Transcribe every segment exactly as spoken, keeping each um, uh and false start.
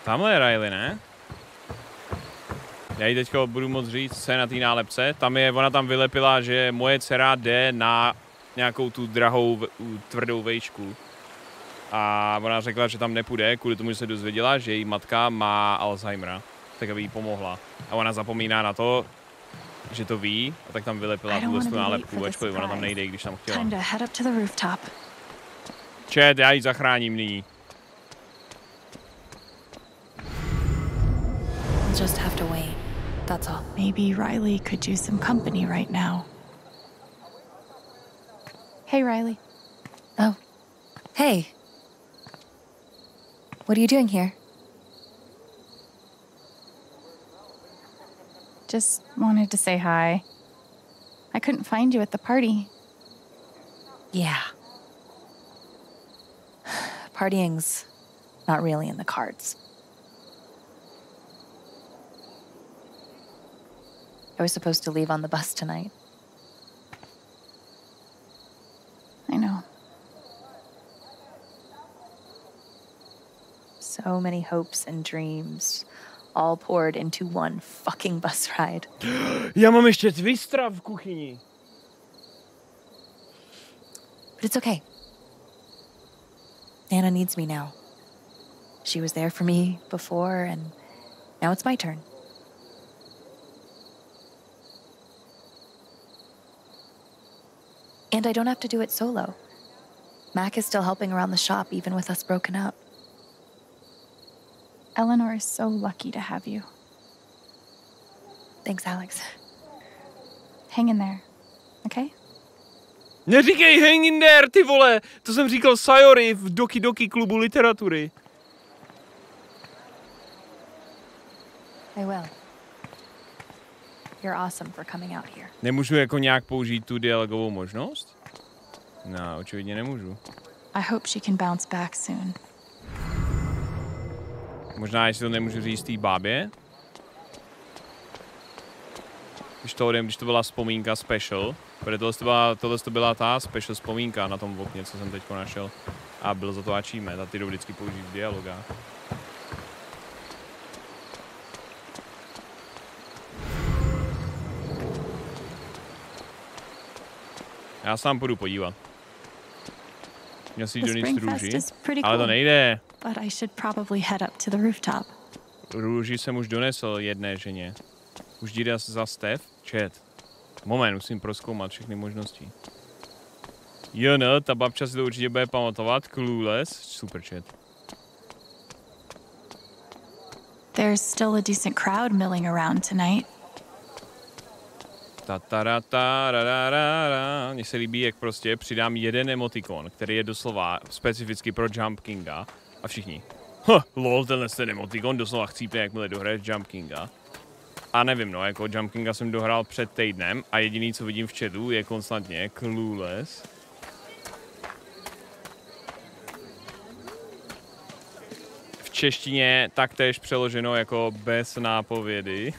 Tamhle je Riley, ne? Já jí teďka budu moct říct, co je na té nálepce. Tam je, ona tam vylepila, že moje dcera jde na nějakou tu drahou, tvrdou vejšku. A ona řekla, že tam nepůjde, kvůli tomu, že se dozvěděla, že její matka má Alzheimera. Tak aby jí pomohla. A ona zapomíná na to, že to ví, a tak tam vylepila tuhle tu nálepku, ačkoliv ona tam nejde, když tam chtěla. Čet, já ji zachráním nyní. Just have to wait. That's all. Maybe Riley could use some company right now. Hey, Riley. Oh. Hey. What are you doing here? Just wanted to say hi. I couldn't find you at the party. Yeah. Partying's not really in the cards. I was supposed to leave on the bus tonight. I know. So many hopes and dreams, all poured into one fucking bus ride. Já mám ještě twistra v kuchyni. But it's okay. Nana needs me now. She was there for me before, and now it's my turn. And I don't have to do it solo. Mac is still helping around the shop, even with us broken up. Eleanor is so lucky to have you. Thanks, Alex. Hang in there, okay? Neříkej hang in there, ty vole! To jsem říkal Sayori v Doki Doki klubu literatury. I will. You're awesome for coming out here. Nemůžu jako nějak použít tu dialogovou možnost? No, očividně nemůžu. I hope she can bounce back soon. Možná, jestli to nemůžu říct té bábě. Když to, když to byla vzpomínka special. Protože tohle to byla, tohle to byla ta special vzpomínka na tom okně, co jsem teďko našel. A byl za to achievement a ty jdou vždycky použít v dialogách. Já sám půjdu podívat. Měl si jít donést růži, ale to nejde. But I should probably head up to the rooftop. Růži jsem už donesl jedné ženě. Už jde za Steph? Chat. Moment, musím prozkoumat všechny možnosti. Jo no, ta babča si to určitě bude pamatovat. Clueless. Super chat. There's still a decent crowd milling around tonight. Mně se líbí, jak prostě přidám jeden emotikon, který je doslova specificky pro Jump Kinga. A všichni. Ha, lol, tenhle ten emotikon doslova chcípne, jakmile dohraješ Jump Kinga. A nevím, no, jako Jump Kinga jsem dohrál před týdnem a jediný, co vidím v chatu, je konstantně Clueless. V češtině taktéž přeloženo jako bez nápovědy.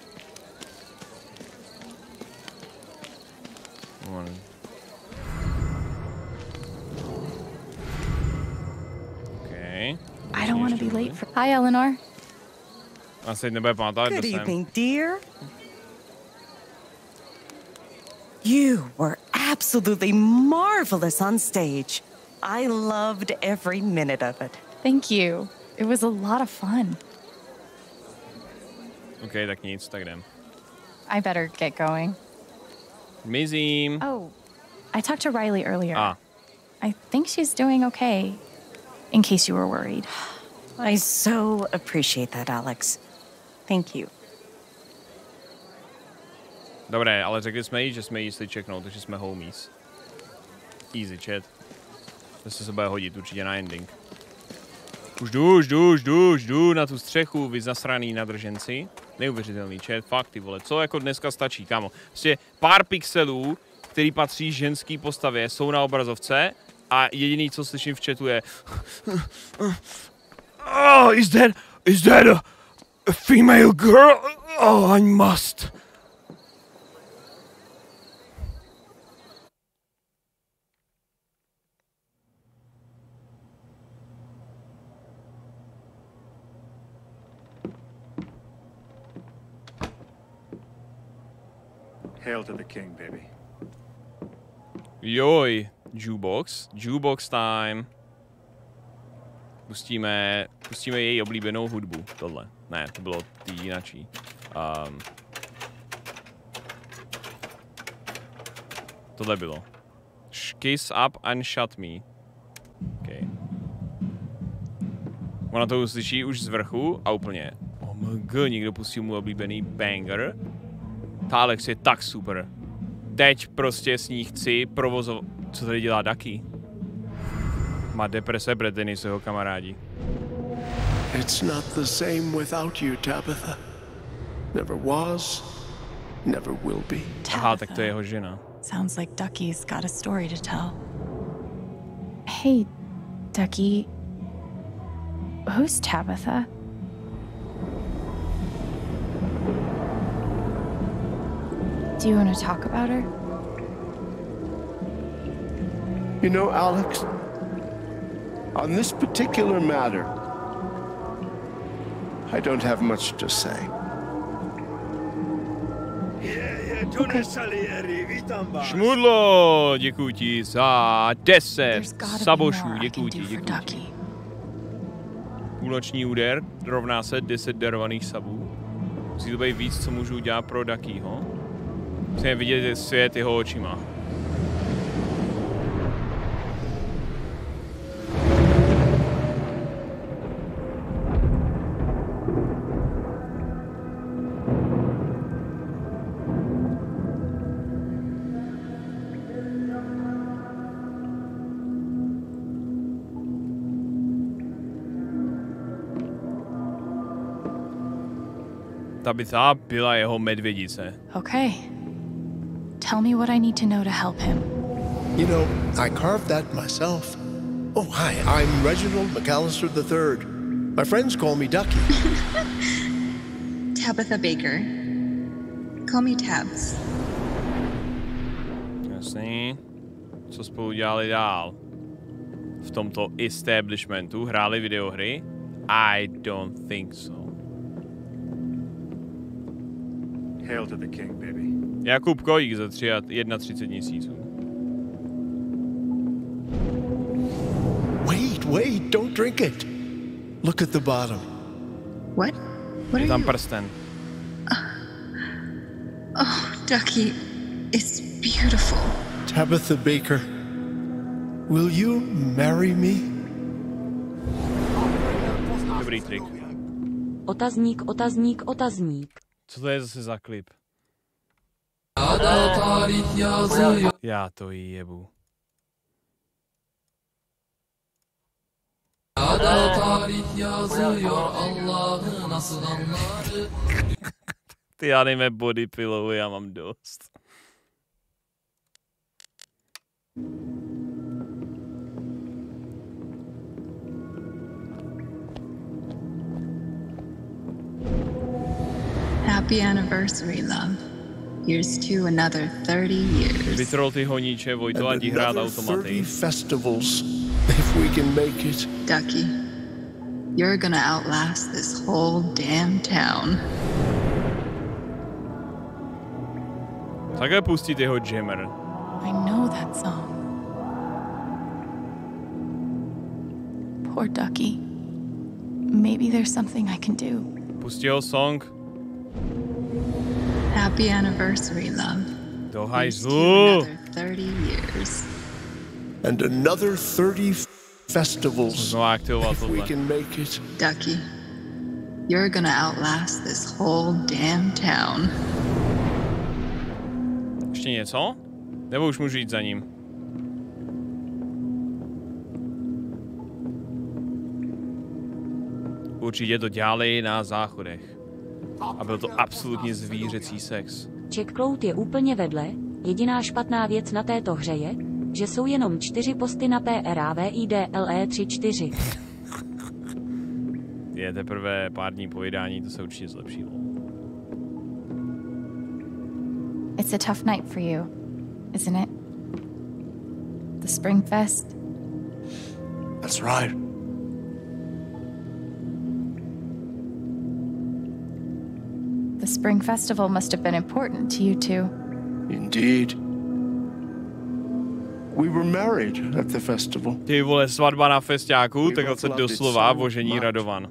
Okay. I don't want to be late for... Hi, Eleanor. Asi nebude pamatovat, Good kdo jsem. evening, dear. You were absolutely marvelous on stage. I loved every minute of it. Thank you. It was a lot of fun. OK, tak nic, tak jdem. I better get going. Mizím. Oh, I talked to Riley earlier. Ah. I think she's doing okay, in case you were worried. I so appreciate that, Alex. Thank you. Dobré, ale řekli jsme jí, že jsme jí šli checknout, takže jsme homies. Easy chat. To se bude hodit určitě na ending. Už jdu, už jdu, už jdu, už jdu na tu střechu, vy zasraný nadrženci. Neuvěřitelný chat, fakt ty vole, co jako dneska stačí, kámo. Prostě pár pixelů, který patří ženský postavě, jsou na obrazovce a jediný, co slyším v chatu je Oh, is that, is that a, a female girl? Oh, I must. Hail to the king, baby. Joj, jukebox, jukebox time. Pustíme, pustíme její oblíbenou hudbu, tohle. Ne, to bylo ty jinačí. Um, tohle bylo. Kiss up and shut me. Okay. Ona to uslyší už z vrchu a úplně. Oh my god, někdo pustil mu oblíbený banger. Ta Alex je tak super. Teď prostě s ní chci provozovat. Co tady dělá Ducky? Má deprese, Brittany, jeho kamarádi. It's not the same without you, Tabitha. Never was, never will be. Aha, tak to je jeho žena. Sounds like Ducky's got a story to tell. Hey, Ducky. Who's Tabitha? Do you want to talk about her? You know, Alex, on this particular matter, I don't have much to say. Šmudlo, děkuji ti za deset There's gotta be sabošů, more I děkuji can ti, do for děkuji ti. Ducky. Půlnoční úder rovná se deset darovaných sabů. Musí to být víc, co můžu udělat pro Duckyho. Musíme vidět svět jeho očima. Tabitha byla jeho medvědice. Okay. Tell me what I need to know to help him. You know, I carved that myself. Oh, hi, I'm Reginald McAllister the third. My friends call me Ducky. Tabitha Baker. Call me Tabs. Jasný. Co spolu dělali dál? V tomto establishmentu hráli videohry? I don't think so. Hail to the king, baby. Jakub Kojík za třicet jedna měsíců. Wait, wait, don't drink it. Look at the bottom. What? What Je are tam you? prsten. Oh, Ducky, it's beautiful. Tabitha Baker, will you marry me? Dobrý trik. Otazník, otazník, otazník. Co to je zase za klip? Já to jebu. Ty já nejme body pillow, já mám dost. Happy anniversary, love. Here's to another thirty years. Vytrol ty honíče, Vojto, ať jí hrát another automaty. thirty festivals, if we can make it. Ducky, you're gonna outlast this whole damn town. Takhle pustit jeho jammer. I know that song. Poor Ducky. Maybe there's something I can do. Pustí jeho song. Happy anniversary, love. Do Here's to hajzlu. another thirty years. And another thirty festivals, Znovu aktivoval if we tohle. can make it. Ducky, you're gonna outlast this whole damn town. Ještě něco? Nebo už můžu jít za ním? Určitě to dělali na záchodech. A byl to absolutně zvířecí sex. Checkcloud je úplně vedle. Jediná špatná věc na této hře je, že jsou jenom čtyři posty na P R A V I D L E tři čtyři. Je teprve pár dní po vydání, to se určitě zlepšilo. It's a tough night for you, isn't it? The Spring Fest. That's right. The Spring Festival must have been important to you two. Indeed. We were married at the festival. Ty vole, svatba na festiáku, takhle se doslova vožení Radovan.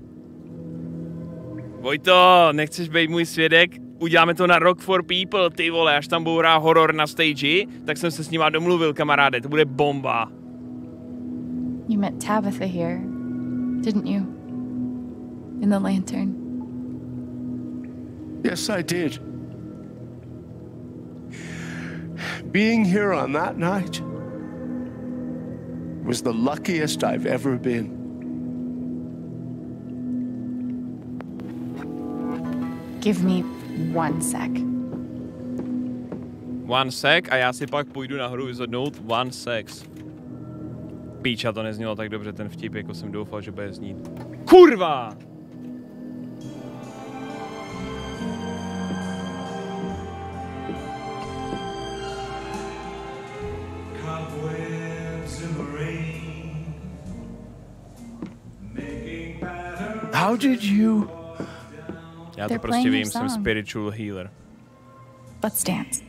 Vojto, nechceš být můj svědek? Uděláme to na Rock for People, ty vole, až tam budou hrát horor na stage, tak jsem se s nima domluvil, kamaráde, to bude bomba. You met Tabitha here, didn't you? In the lantern. Yes, I did. Being here on that night was the luckiest I've ever been. Give me one sec. One sec a já si pak půjdu nahoru vyzvednout one sex. Píča, to neznělo tak dobře ten vtip, jako jsem doufal, že bude znít. Kurva! How did you? Já to prostě vím, jsem spiritual healer. Let's dance.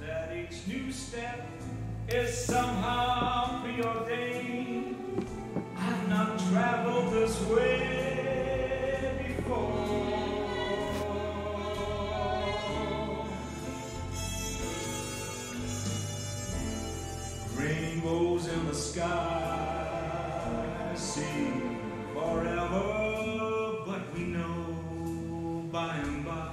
Rainbows in the sky, sing forever, but we know by and by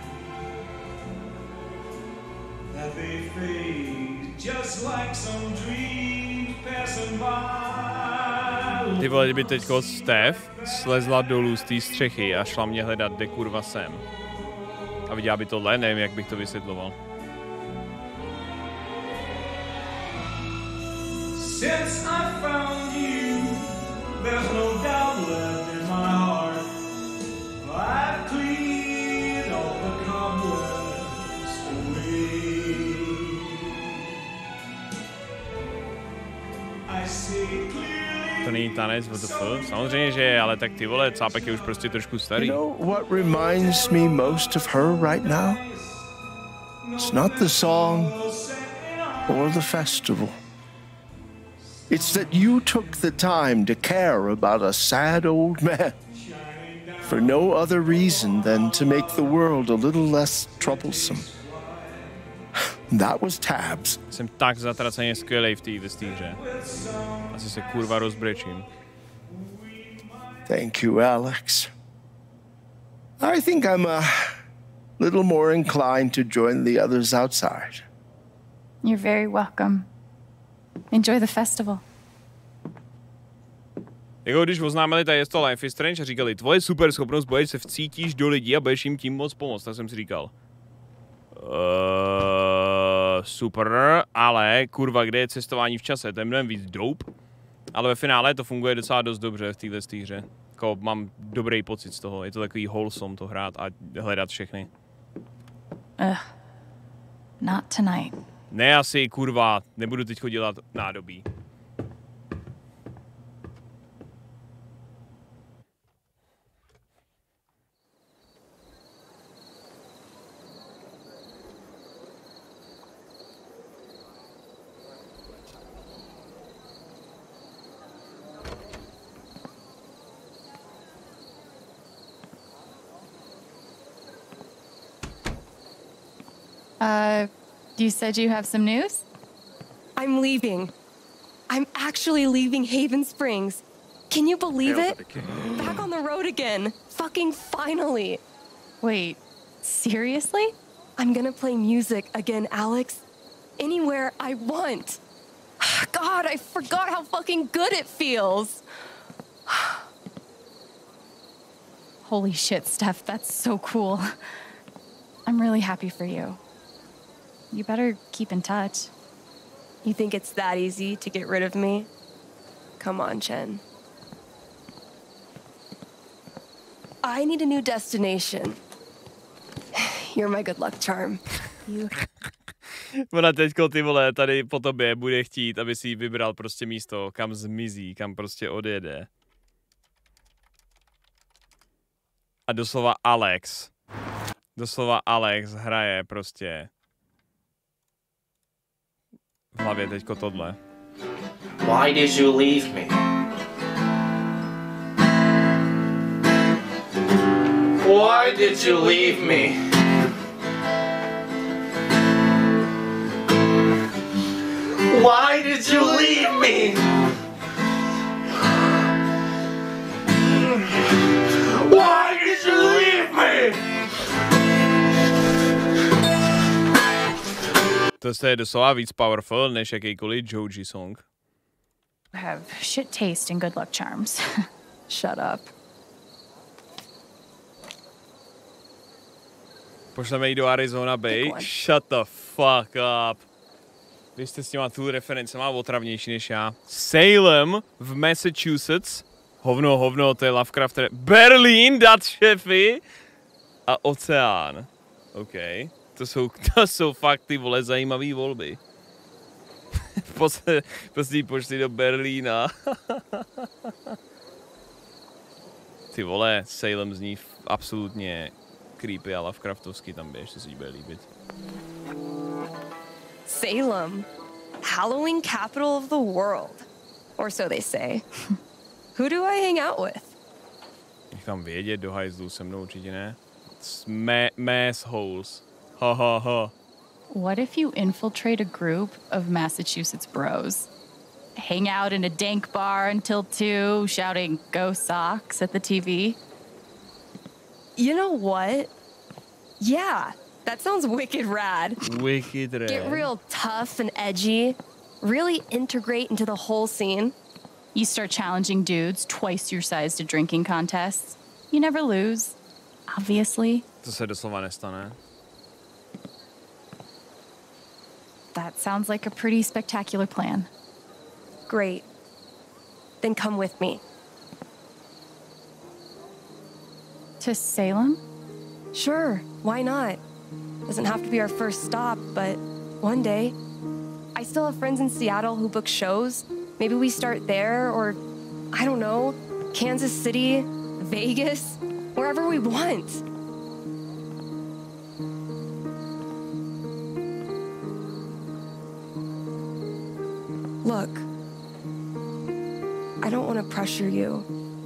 that they fade just like some dreams passing by. Ty vole, kdyby teďko Steph slezla dolů z té střechy a šla mě hledat, kde kurva jsem. A viděla by tohle, nevím, jak bych to vysvětloval. Since I found you, there's no doubt left in my heart. I've cleaned all the cobwebs away. I see clearly. To není tanec, what the fuck? Samozřejmě, že je, ale tak ty vole, Cápek je už prostě trošku starý. You know what reminds me most of her right now? It's not the song or the festival. It's that you took the time to care about a sad old man for no other reason than to make the world a little less troublesome. That was Tabs. Jsem tak zatraceně skvělej v té hře. Asi se kurva rozbrečím. Thank you, Alex. I think I'm a little more inclined to join the others outside. You're very welcome. Enjoy the festival. Jako když oznámili tady je to Life is Strange a říkali, tvoje super schopnost bude, se vcítíš do lidí a budeš jim tím moc pomoct, tak jsem si říkal. Uh, super, ale kurva, kde je cestování v čase, to je mnohem víc dope, ale ve finále to funguje docela dost dobře v téhle hře. Jako mám dobrý pocit z toho, je to takový wholesome to hrát a hledat všechny. Ugh, not tonight. Ne, asi kurva, nebudu teď dělat nádobí. Uh, you said you have some news? I'm leaving. I'm actually leaving Haven Springs. Can you believe Hail it? to the king. Back on the road again. Fucking finally. Wait, seriously? I'm gonna play music again, Alex. Anywhere I want. God, I forgot how fucking good it feels. Holy shit, Steph, that's so cool. I'm really happy for you. You better keep in touch. You think it's that easy to get rid of me? Come on, Chen. I need a new destination. You're my good luck charm. You... Ona teďko, ty vole, tady po tobě bude chtít, aby si vybral prostě místo, kam zmizí, kam prostě odjede. A doslova Alex. Doslova Alex hraje prostě V hlavě teďko tohle. Why did you leave me? Why did you leave me? Why did you leave me? Why did you leave me? To je doslova víc powerful než jakýkoliv Joji song. Have shit taste and good luck charms. Shut up. Pošleme jí do Arizona Bay. Shut the fuck up. Vy jste s těma tu reference má otravnější než já. Salem v Massachusetts. Hovno, hovno, to je Lovecraft. Berlín, dat šefy. A oceán. OK. To jsou, to jsou fakt ty vole zajímavý volby. Prostě pošli do Berlína. Ty vole, Salem zní absolutně creepy a Lovecraftovský, tam běž, to si bude líbit. Salem, Halloween capital of the world. Or so they say. Who do I hang out with? Nech tam vědět, do hajzlu se mnou určitě ne. Ma mass holes. Ha ha ha. What if you infiltrate a group of Massachusetts bros? Hang out in a dank bar until two, shouting "Go Sox" at the T V? You know what? Yeah, that sounds wicked rad. Wicked rad. Get real tough and edgy. Really integrate into the whole scene. You start challenging dudes twice your size to drinking contests. You never lose, obviously. To se doslova nestane. That sounds like a pretty spectacular plan. Great. Then come with me. To Salem? Sure, why not? Doesn't have to be our first stop, but one day. I still have friends in Seattle who book shows. Maybe we start there, or, I don't know, Kansas City, Vegas, wherever we want. Look, I don't want to pressure you,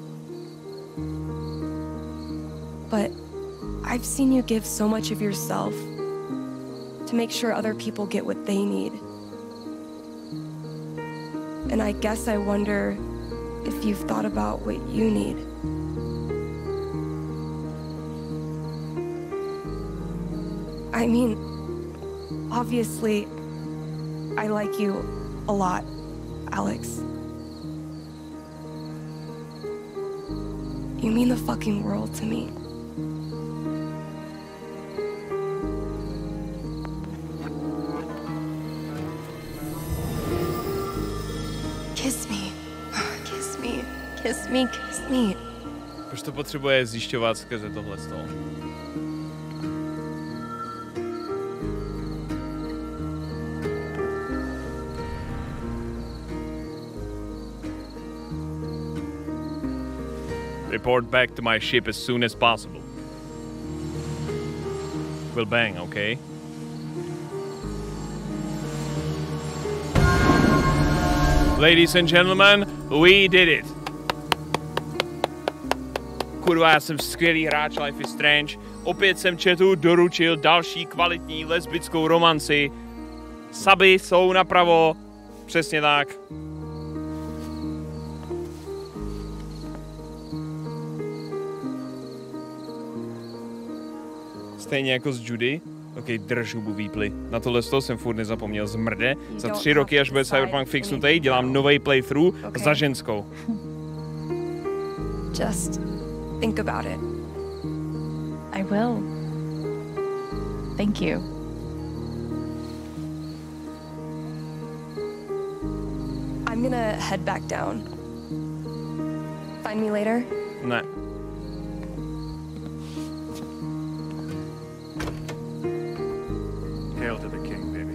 but I've seen you give so much of yourself to make sure other people get what they need. And I guess I wonder if you've thought about what you need. I mean, obviously, I like you a lot, Alex. You mean the fucking world to me. Kiss me. Kiss me. Kiss me. Kiss me. Proč to potřebuje zjišťovat skrze tohle stolo? Report back to my ship as soon as possible. We'll bang, okay? Ladies and gentlemen, we did it. Kurva, já jsem skvělý hráč Life is Strange. Opět jsem chatu doručil další kvalitní lesbickou romanci. Saby jsou napravo. Přesně tak. Stejně jako s Judy. Ok, drž hubu výply. Na tohle toho jsem furt nezapomněl. Zmrde. Za tři roky, až bude Cyberpunk fixnutý, dělám nový playthrough okay. za ženskou. Just think about it. I will. Thank you. I'm gonna head back down. Find me later? Ne. Hail to the king, baby.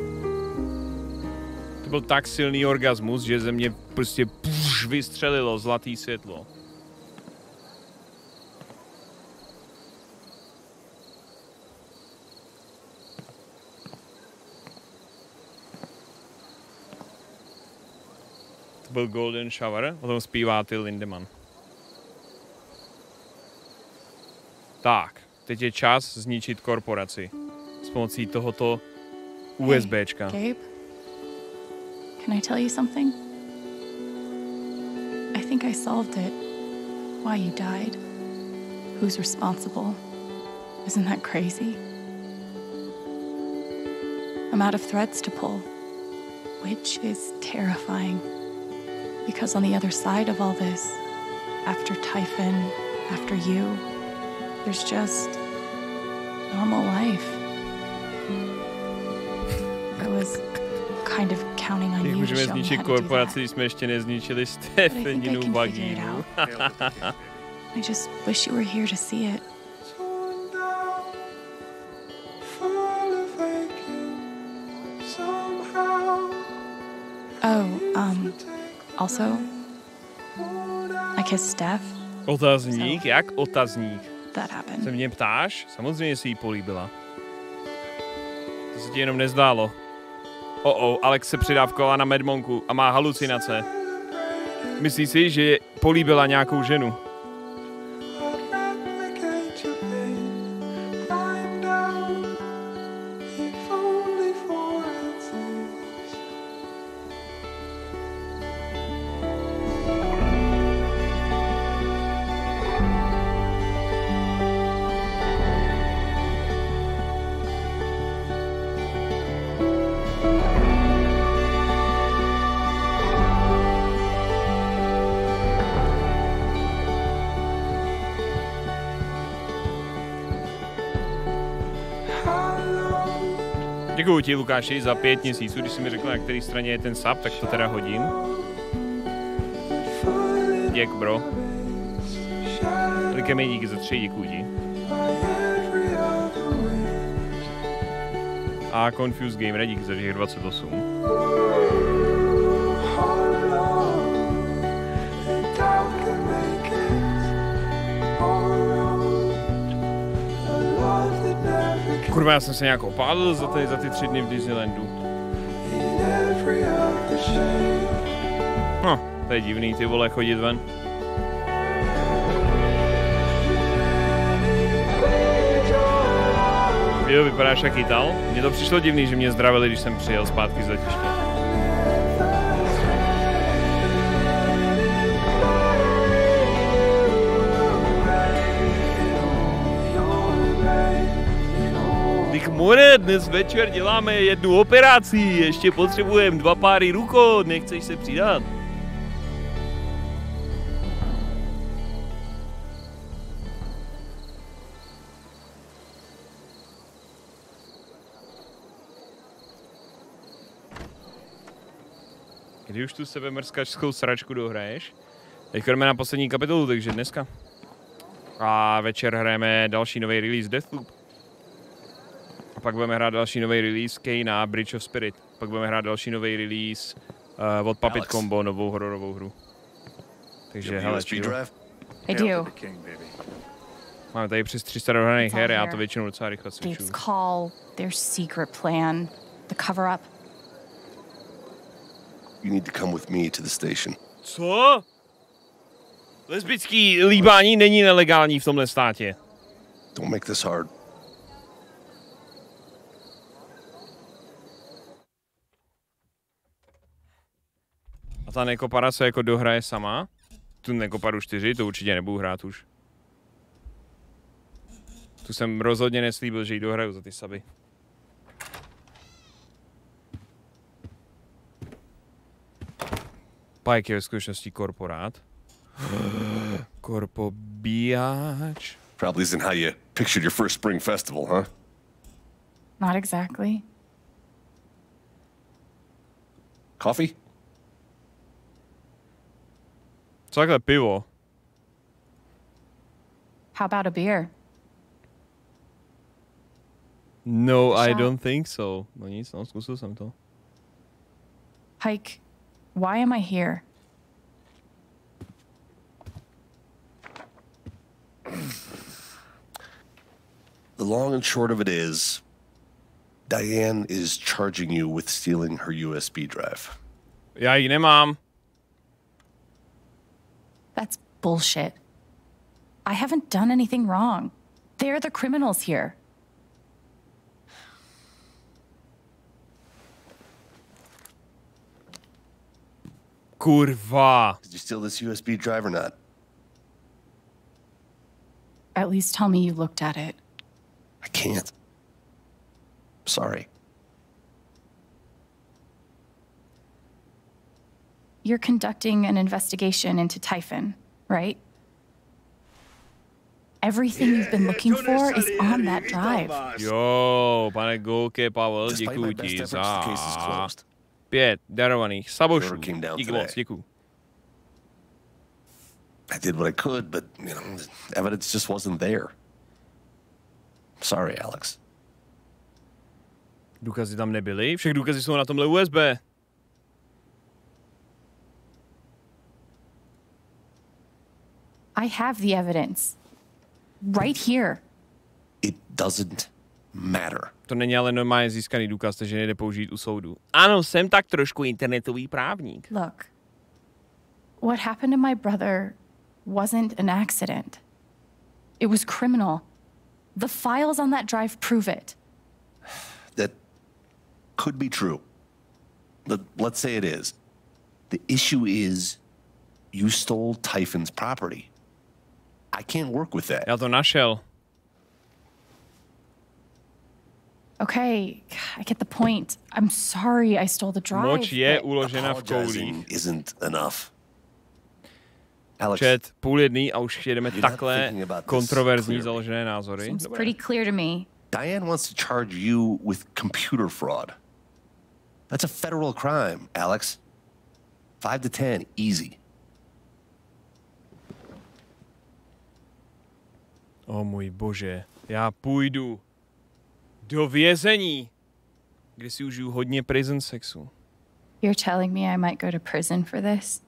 To byl tak silný orgasmus, že ze mě prostě půš, vystřelilo zlatý světlo. To byl Golden Shower, o tom zpívá Till Lindemann. Tak, teď je čas zničit korporaci s pomocí tohoto USBčka. Hey, Gabe, can I tell you something? I think I solved it. Why you died. Who's responsible? Isn't that crazy? I'm out of threads to pull, which is terrifying. Because on the other side of all this, after Typhon, after you, there's just normal life. I was kind of counting on Jak you to můžeme show me zničit how to do that. korporaci, když jsme ještě nezničili Stefaninu vagínu. I just wish you were here to see it. Oh, um, also, I kissed Steph. Otazník? Jak otazník? That happened. Se mě ptáš? Samozřejmě si jí políbila. To se ti jenom nezdálo. Oh, oh, Alex se přidávkovala na Medmonku a má halucinace. Myslí si, že políbila nějakou ženu. Děkuju ti, Lukáši, za pět měsíců. Když jsi mi řekl, na které straně je ten sub, tak to teda hodím. Děk, bro. Velké mi díky za tři, děkuju ti. A Confused Gamer, díky za těch dvacet osm. Kurva, já jsem se nějak opálil za ty, za ty tři dny v Disneylandu. No, to je divný, ty vole, chodit ven. Jo, vypadáš jak Ital. Mně to přišlo divný, že mě zdravili, když jsem přijel zpátky z letiště. More, dnes večer děláme jednu operaci, ještě potřebujeme dva páry rukou, nechceš se přidat? Kdy už tu sebemrskačskou sračku dohraješ? Teď jdeme na poslední kapitolu, takže dneska. A večer hrajeme další nový release Deathloop. A pak budeme hrát další nový release Kane a Bridge of Spirit. Pak budeme hrát další nový release uh, od Puppet Alex. Combo, novou hororovou hru. Takže hele, I do. Máme tady přes tři sta dohraných her, já to většinou docela rychle switchuju. Gabe's call, their secret plan, the cover up. You need to come with me to the station. Co? Lesbický líbání není nelegální v tomhle státě. Don't make this hard. A ta Nekopara se jako dohraje sama? Tu Nekoparu čtyři, to určitě nebudu hrát už. Tu jsem rozhodně neslíbil, že ji dohraju za ty suby. Pajek je ve skutečnosti korporát. Korpobíjač. Probably isn't how you pictured your first spring festival, huh? Not exactly. Coffee? Co takhle pivo? How about a beer? No, I don't think so. No nic, no, zkusil jsem to. Pike, why am I here? The long and short of it is, Diane is charging you with stealing her U S B drive. Já ji nemám. That's bullshit. I haven't done anything wrong. They're the criminals here. Kurva. Did you steal this U S B drive or not? At least tell me you looked at it. I can't. Sorry. You're conducting an investigation into Typhon, right? Everything you've been looking for is on that drive. Jo, pane Golke, Pavel, děkuji ti za pět darovaných sabošů. Díky moc, děkuji. I did what I could, but, you know, the evidence just wasn't there. Sorry, Alex. Důkazy tam nebyly? Všech důkazy jsou na tomhle U S B. I have the evidence. Right here. It doesn't matter. To není ale normálně získaný důkaz, takže nejde použít u soudu. Ano, jsem tak trošku internetový právník. Look, what happened to my brother wasn't an accident. It was criminal. The files on that drive prove it. That could be true. But let's say it is. The issue is you stole Typhon's property. I can't work with that. Já to našel. Okay, I get the point. I'm sorry I stole the drive. Moč je but... uložena v koulích. Isn't enough. Alex, Čet, půl jedný a už jedeme takhle kontroverzní založené názory. Seems pretty clear to me. Diane wants to charge you with computer fraud. That's a federal crime, Alex. Five to ten, easy. O můj bože, já půjdu do vězení, kde si užiju hodně prison sexu. You're telling me I might go to prison for this?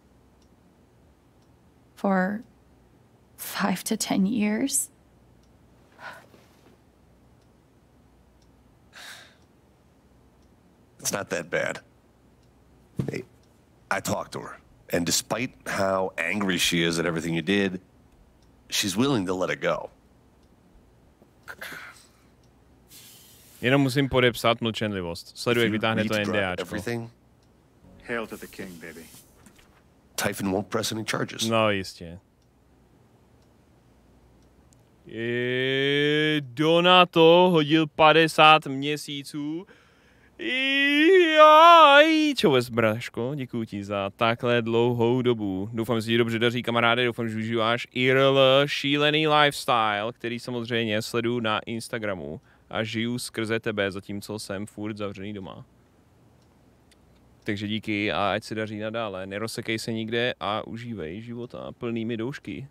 For five to ten years? It's not that bad. Hey, I talked to her, and despite how angry she is at everything you did, she's willing to let it go. Jenom musím podepsat mlčenlivost. Sleduj, jak vytáhne to NDAčko. Hail to the king, baby. Typhon won't press any charges. No, jistě. I Donato hodil padesát měsíců. Jaj, čověs, braško, děkuji ti za takhle dlouhou dobu. Doufám, že si dobře daří, kamaráde, doufám, že užíváš I R L šílený lifestyle, který samozřejmě sleduju na Instagramu a žiju skrze tebe, zatímco jsem furt zavřený doma. Takže díky a ať se daří nadále, nerozsekej se nikde a užívej života plnými doušky.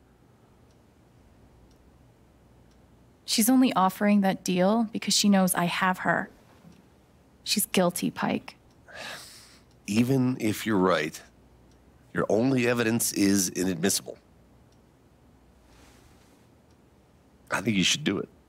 She's only offering that deal because she knows I have her. She's guilty, Pike. Even if you're right, your only evidence is inadmissible. I think you should do it.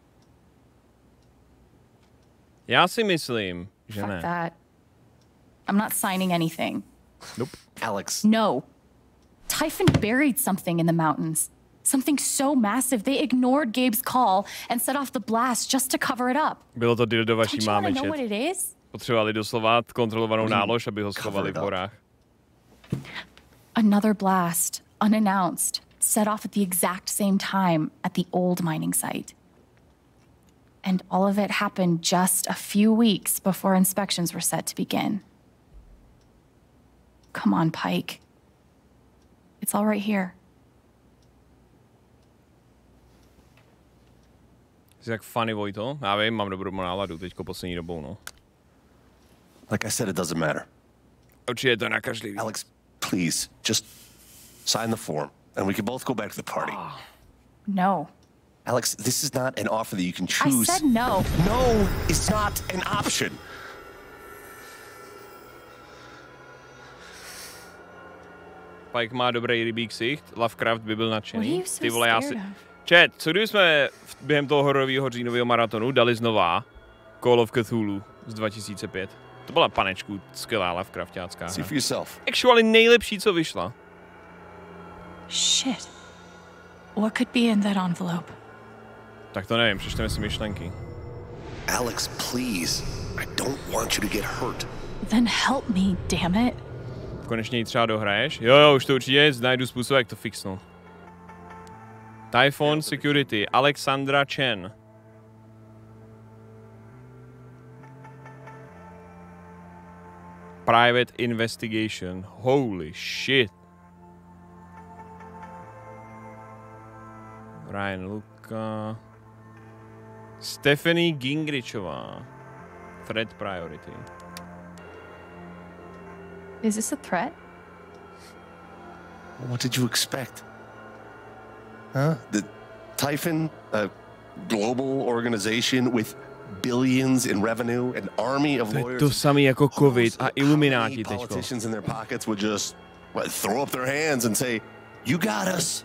Já si myslím, že Fuck ne. that. I'm not signing anything. Nope. Alex. No. Typhon buried something in the mountains. Something so massive they ignored Gabe's call and set off the blast just to cover it up. Bylo to dildo vaší Don't you mámy, wanna know chat. what it is? Potřebovali doslova kontrolovanou nálož, aby ho schovali v horách. Another blast, unannounced, set off at the exact same time at the old mining site. And all of it happened just a few weeks before inspections were set to begin. Come on, Pike. It's all right here. Jsi jak funny, Vojto? Já vím, mám dobrou náladu teďko poslední dobou, no. Like I said, it doesn't matter. Určitě je to nakažlivý. Alex, please, just sign the form, and we can both go back to the party. No. Alex, this is not an offer that you can I choose. said no. No, it's not an option. Pike má dobrý rybí ksicht, Lovecraft by byl What are nadšený. you so Ty vole, já si... scared of? Chat, co kdyby jsme v- během toho hororového říjnového maratonu dali znova Call of Cthulhu z dva tisíce pět? To byla, panečku, skvělá Lovecraftácká See hra. for yourself. Actually nejlepší, co vyšla. Shit. What could be in that envelope? Tak to nevím, přečteme si myšlenky. Alex, please. I don't want you to get hurt. Then help me, damn it. Konečně ji třeba dohraješ? Jo, jo, už to určitě najdu způsob, jak to fixnu. Typhon Security, Alexandra Chen. Private Investigation. Holy shit. Ryan Luka. Stephanie Gingričová. Threat Priority. Is this a threat? What did you expect? Huh? The Typhon, a global organization with billions in revenue, an army of lawyers. To samý jako COVID a Illuminati teďko. Politicians in their pockets would just what, throw up their hands and say, "You got us."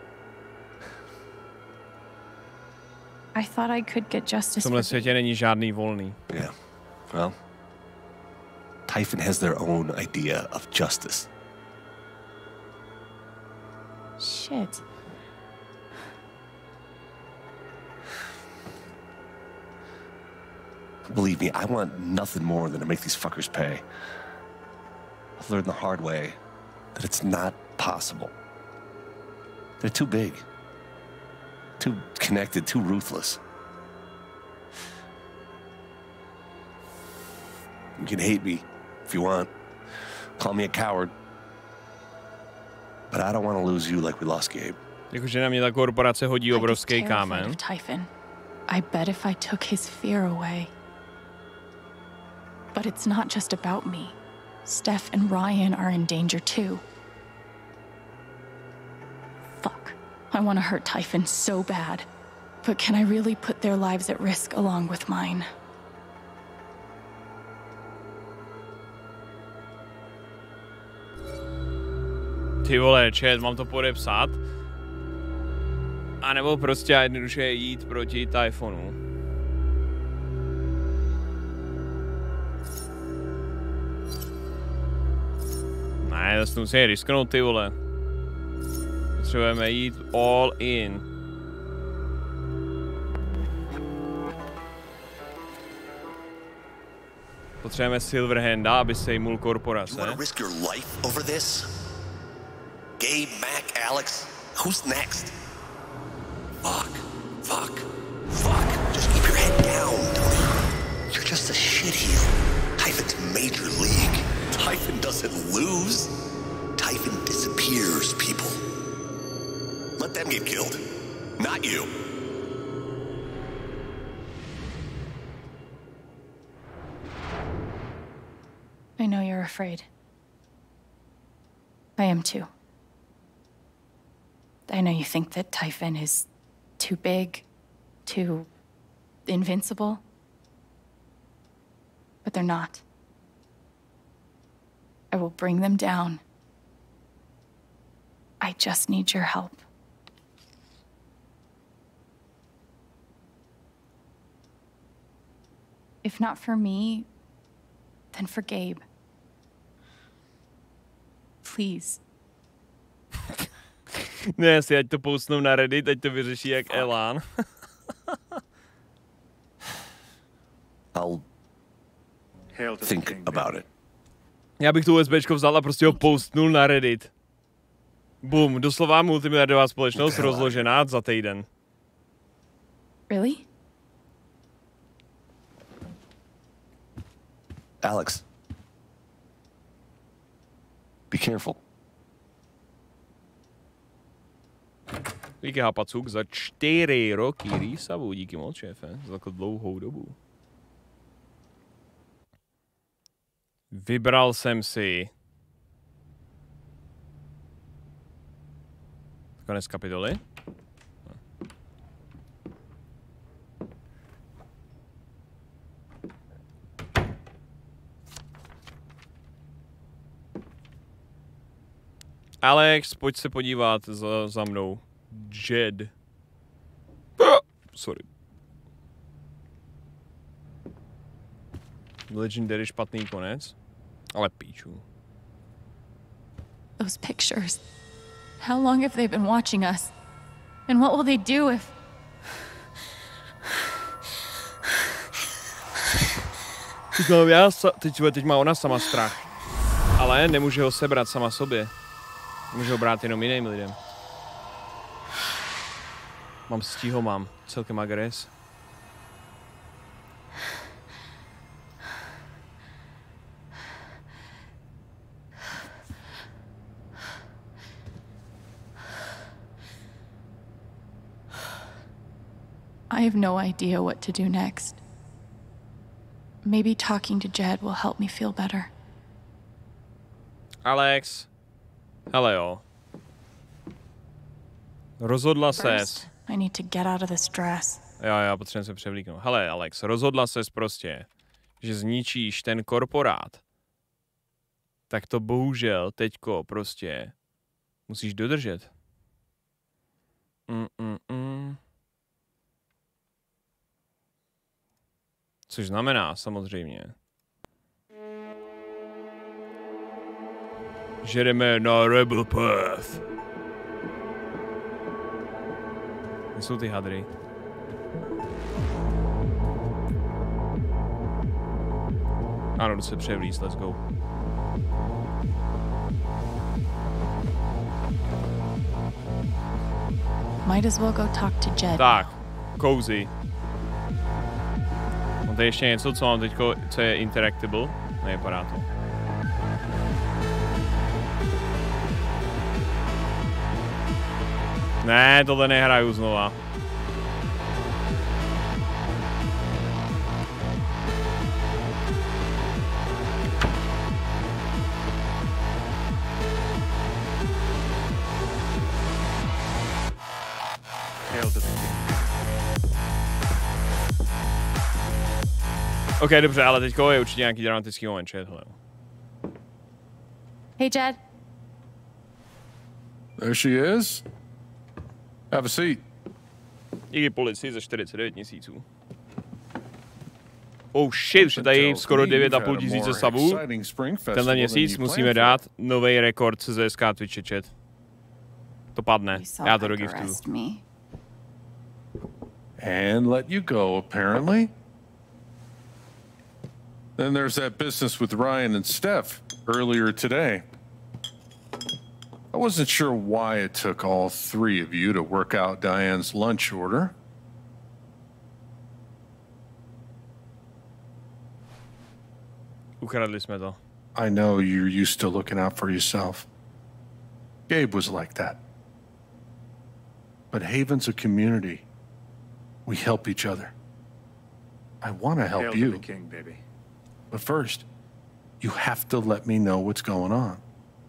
I thought I could get justice. V tomhle světě není žádný volný. Yeah. Well, Typhon has their own idea of justice. Shit. Believe me, I want nothing more than to make these fuckers pay. I've learned the hard way that it's not possible. They're too big, too connected, too ruthless. You can hate me if you want. Call me a coward. But I don't want to lose you like we lost Gabe. Jakože na mě ta korporace hodí obrovský kámen. Typhon. I bet if I took his fear away. But it's not just about me. Steph and Ryan are in danger too. Fuck. I want to hurt Typhon so bad. But can I really put their lives at risk along with mine? Ty vole, chat, mám to podepsat? A nebo prostě jednoduše jít proti Typhonu? Ne, to musím risknout, ty vole. Potřebujeme jít all in. Potřebujeme Silverhanda, aby sejmul korporace. Gabe, Mac, Alex, who's next? Fuck, fuck, fuck. Just keep your head down, Tony. You're just a shitheel. Typhon's major league. Typhon doesn't lose. Typhon disappears people. Let them get killed, not you. I know you're afraid. I am too. I know you think that Typhon is too big, too invincible, but they're not. I will bring them down. I just need your help. If not for me, then for Gabe. Please. Ne, si ať to postnou na Reddit, ať to vyřeší jak Elán. I'll think about it. Já bych tu USBčko vzal a prostě ho postnul na Reddit. Bum, doslova multimiliardová společnost rozložená za týden. Really? Alex. Be careful. Díky Hapacuk za čtyři roky rýsavu, díky moc, šéfe, za takovou dlouhou dobu. Vybral jsem si konec kapitoly. Alex, pojď se podívat za, za mnou. Jed. Sorry. Legendary špatný konec. Ale píču. Those pictures. How long have they been watching us? And what will they do if... No, já sa, teď, teď má ona sama strach. Ale nemůže ho sebrat sama sobě. Může ho brát jenom jiným lidem. Mám stího, mám. Celkem agres. I have no idea what to do next. Maybe talking to Jed will help me feel better. Alex. Hele jo. Rozhodla ses. I need to get out of this dress. Jo, já potřebuji se převlíknout. Hele, Alex, rozhodla ses prostě, že zničíš ten korporát. Tak to bohužel teďko prostě musíš dodržet. Mm, mm, mm. Což znamená, samozřejmě, že jdeme na Rebel Path. Kde jsou ty hadry? Ano, jdu se převlíct, let's go. Might as well go talk to Jed. Tak, cozy. To je ještě něco, co mám teďko, co je interactable? Nevypadá to. Ne, tohle nehraju znova. OK, dobře, ale teďko je určitě nějaký dramatický moment, chat, hele. Hey, Jed. There she is. Have a seat. Díky policii za čtyřicet devět měsíců. Oh shit, už je tady skoro devět a půl tisíce subů. Tenhle měsíc musíme dát nový rekord C Z S K Twitche, chat. To padne, já to dogiftuju. And let you go, apparently. Then there's that business with Ryan and Steph earlier today. I wasn't sure why it took all three of you to work out Diane's lunch order. Ukradli jsme to. I know you're used to looking out for yourself. Gabe was like that. But Haven's a community. We help each other. I want to help Hail you. to the king, baby. But first, you have to let me know what's going on.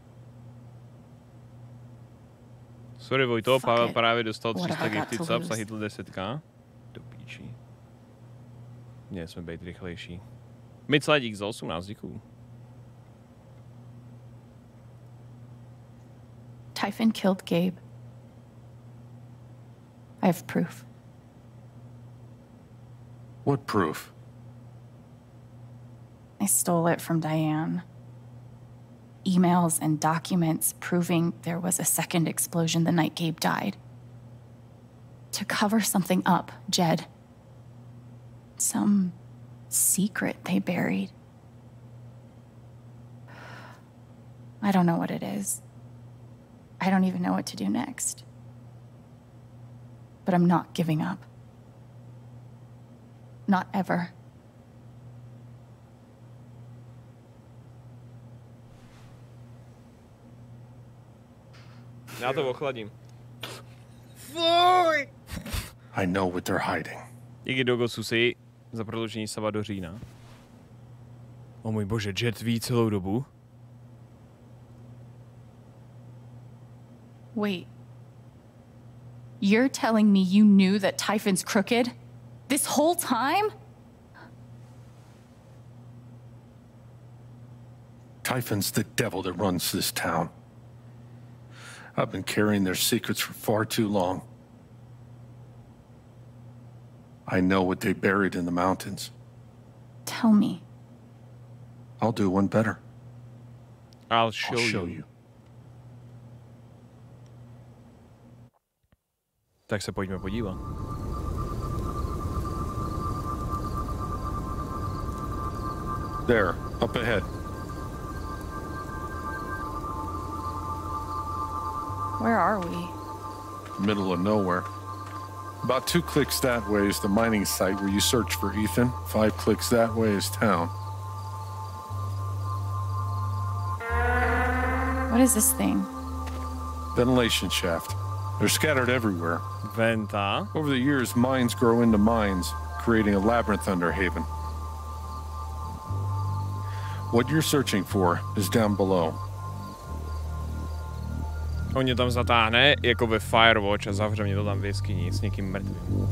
Sorry, Vojto, Pavel právě dostal tři sta gifted subs a hitl deset k. Do píči. Měli jsme být rychlejší. Micladík za osmnáct, děkuju. Typhon killed Gabe. I have proof. What proof? I stole it from Diane. Emails and documents proving there was a second explosion the night Gabe died. To cover something up, Jed. Some secret they buried. I don't know what it is. I don't even know what to do next. But I'm not giving up. Not ever. Já to ochladím. Fuj! I know what they're hiding. Díky Dogo Susi za prodloužení sava do října. O můj bože, Jet ví celou dobu. Wait. You're telling me you knew that Typhon's crooked? This whole time? Typhon's the devil that runs this town. I've been carrying their secrets for far too long. I know what they buried in the mountains. Tell me. I'll do one better. I'll show, I'll show you. you. Tak se pojďme podívat. There, up ahead. Where are we? Middle of nowhere. About two clicks that way is the mining site where you search for Ethan. Five clicks that way is town. What is this thing? Ventilation shaft. They're scattered everywhere. Venta. Over the years, mines grow into mines, creating a labyrinth under Haven. What you're searching for is down below. On mě tam zatáhne, jako ve Firewatch, a zavře mě to tam v jeskyni s někým mrtvým.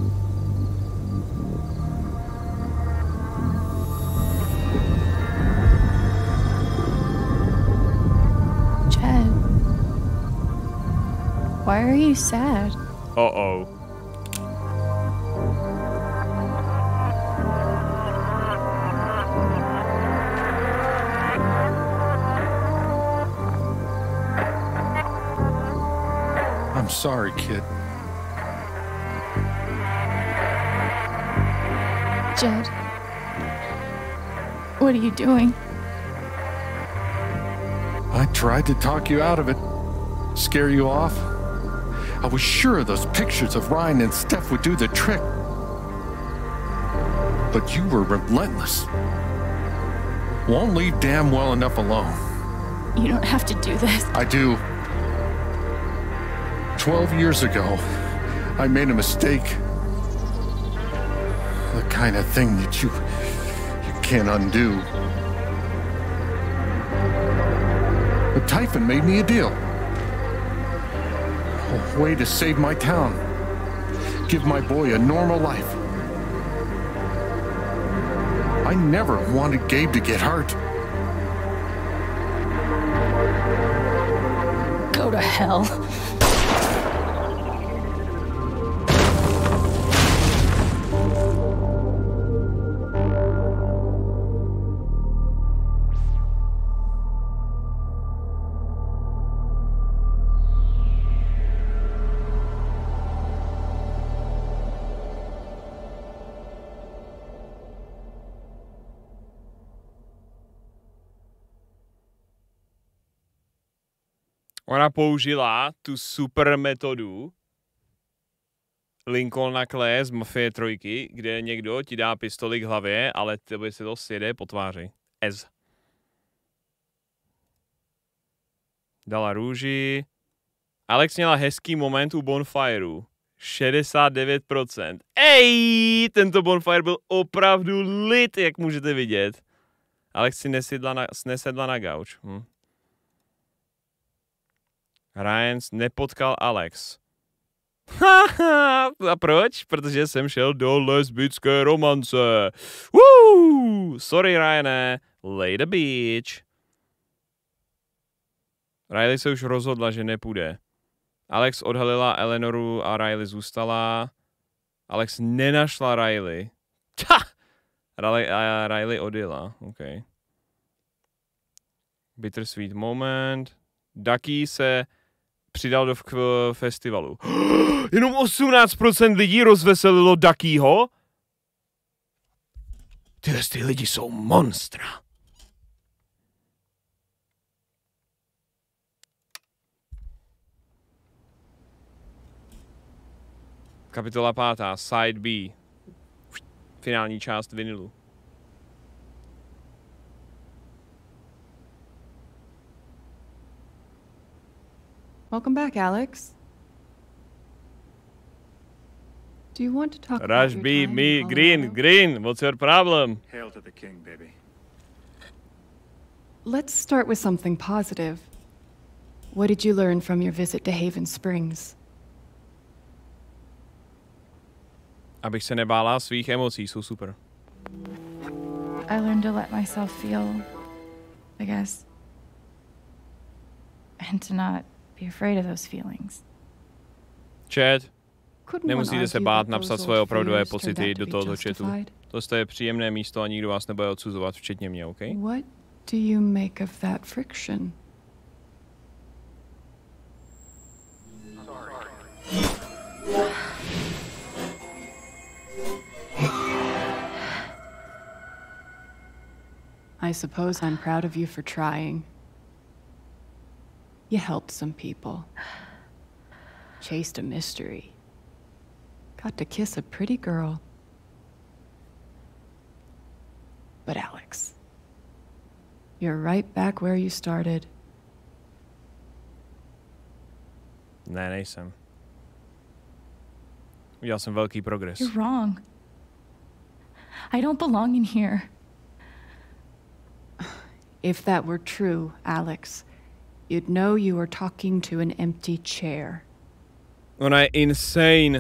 Chad, why are you sad? Uh-oh. I'm sorry, kid. Jed, what are you doing? I tried to talk you out of it, scare you off. I was sure those pictures of Ryan and Steph would do the trick. But you were relentless. Won't leave damn well enough alone. You don't have to do this. I do. Twelve years ago, I made a mistake. The kind of thing that you, you can't undo. But Typhon made me a deal. A way to save my town. Give my boy a normal life. I never wanted Gabe to get hurt. Go to hell. Ona použila tu super metodu Lincolna Clay z Mafie trojky, kde někdo ti dá pistoli k hlavě, ale tebe se to sjede po tváři. Ez. Dala růži. Alex měla hezký moment u Bonfireu. šedesát devět procent. Ej, tento Bonfire byl opravdu lit, jak můžete vidět. Alex si nesedla na, nesedla na gauč. Hm. Ryan nepotkal Alex. Haha, a proč? Protože jsem šel do lesbické romance. Woo! Sorry, Ryane. Lay the beach. Riley se už rozhodla, že nepůjde. Alex odhalila Eleanoru a Riley zůstala. Alex nenašla Riley. Ta! Riley, a Riley odjela. OK. Bittersweet moment. Ducky se přidal do festivalu. Jenom osmnáct procent lidí rozveselilo Duckyho? Tyhle ty lidi jsou monstra. Kapitola pátá, Side B. Finální část vinilu. Welcome back, Alex. Do you want to talk Rush about your B, time me, in Green, Colorado? Green, what's your problem? Hail to the king, baby. Let's start with something positive. What did you learn from your visit to Haven Springs? Abych se nebála svých emocí, jsou super. I learned to let myself feel, I guess. And to not be afraid of those feelings. Chat. Couldn't Nemusíte one se argue bát that napsat those svoje old opravdové fears turned pocity out to do be tohoto chatu. justified? To je příjemné místo a nikdo vás nebude odsuzovat, včetně mě, OK? What do you make of that friction? I suppose I'm proud of you for trying. You helped some people. Chased a mystery. Got to kiss a pretty girl. But Alex, you're right back where you started. Ne, nejsem. Udělal jsem velký progres. You're wrong. I don't belong in here. If that were true, Alex, you'd know you were talking to an empty chair. Ona je insane.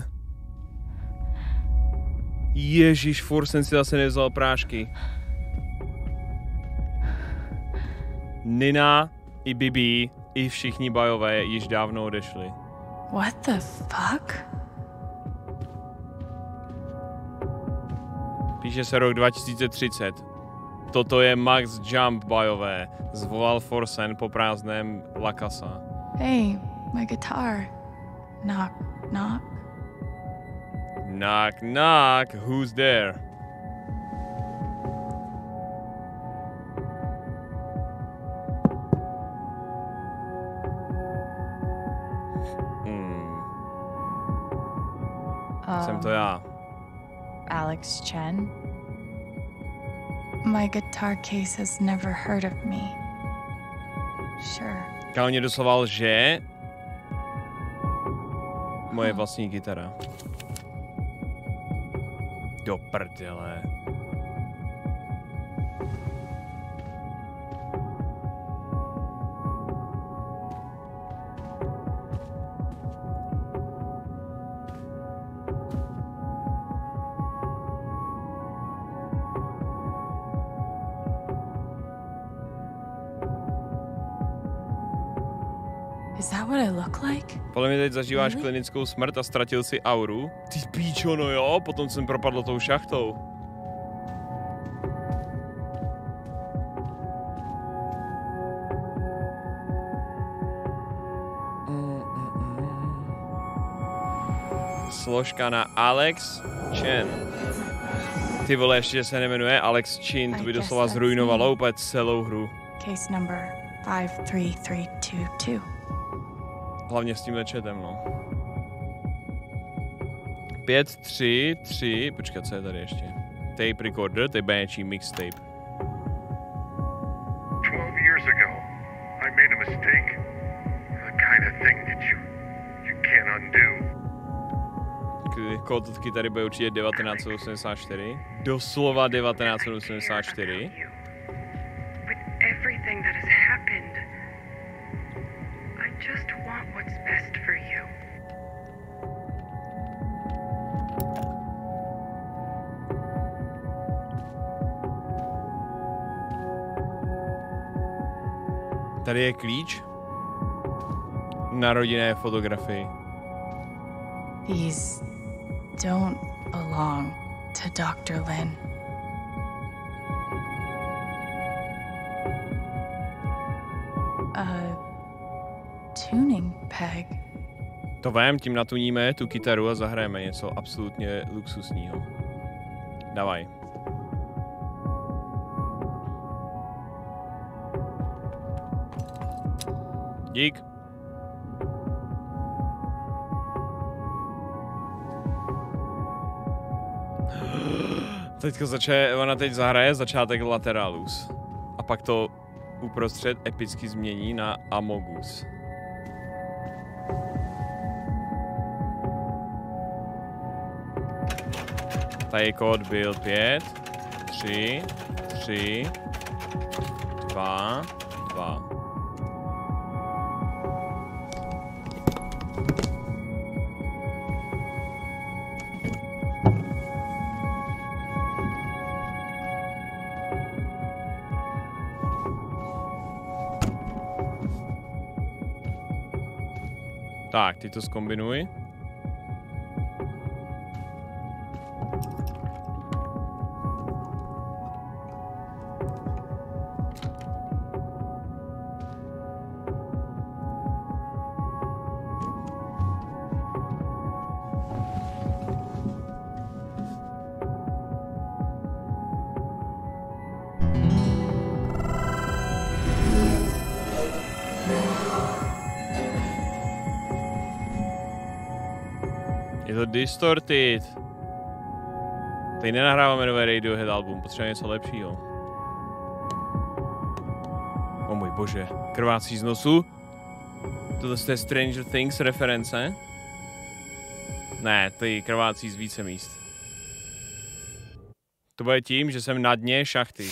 Ježíš, furt jsem si zase nevzal prášky. Nina i Bibi i všichni bajové již dávno odešli. What the fuck? Píše se rok dva tisíce třicet. Toto je Max Jump bajové. Zvolal Forsen po prázdném La Casa. Hey, my guitar. Knock, knock. Knock, knock. Who's there? Hmm. Um, Jsem to já. Alex Chen? My guitar case has never heard of me. Sure. Kámo mě doslova lže. Moje vlastní kytara. Do prdele. Is that what I look like? Podle mě teď zažíváš Really? klinickou smrt a ztratil si auru. Ty píčo, no jo, potom jsem propadl tou šachtou. Složka na Alex Chen. Ty vole, ještě se nemenuje Alex Chin, to by doslova zrujnovalo úplně celou hru. Case number five three three two two. Hlavně s tímhle chatem, no. pět, tři, tři, počkat, co je tady ještě? Tape recorder, to je béčí mixtape. Twelve years ago, I made a mistake. The kind of thing that you, you can't undo. Kód od kytary bude určitě devatenáct set osmdesát čtyři. Doslova devatenáct set osmdesát čtyři. With everything that has happened, I just want what's best for you. Tady je klíč na rodinné fotografii. These don't belong to Doctor Lin. A tuning peg. To vem, tím natuníme tu kytaru a zahrajeme něco absolutně luxusního. Davaj. Dík. Teďka začne, ona teď zahraje začátek Lateralus. A pak to uprostřed epicky změní na Amogus. Tady kód byl pět, tři, tři, dva, dva. Tak, ty to zkombinuj. Je to distorted. Teď nenahráváme nové Radiohead album, potřebujeme něco lepšího. O můj bože, krvácí z nosu. Tohle je Stranger Things reference. Ne, ty krvácí z více míst. To bude tím, že jsem na dně šachty.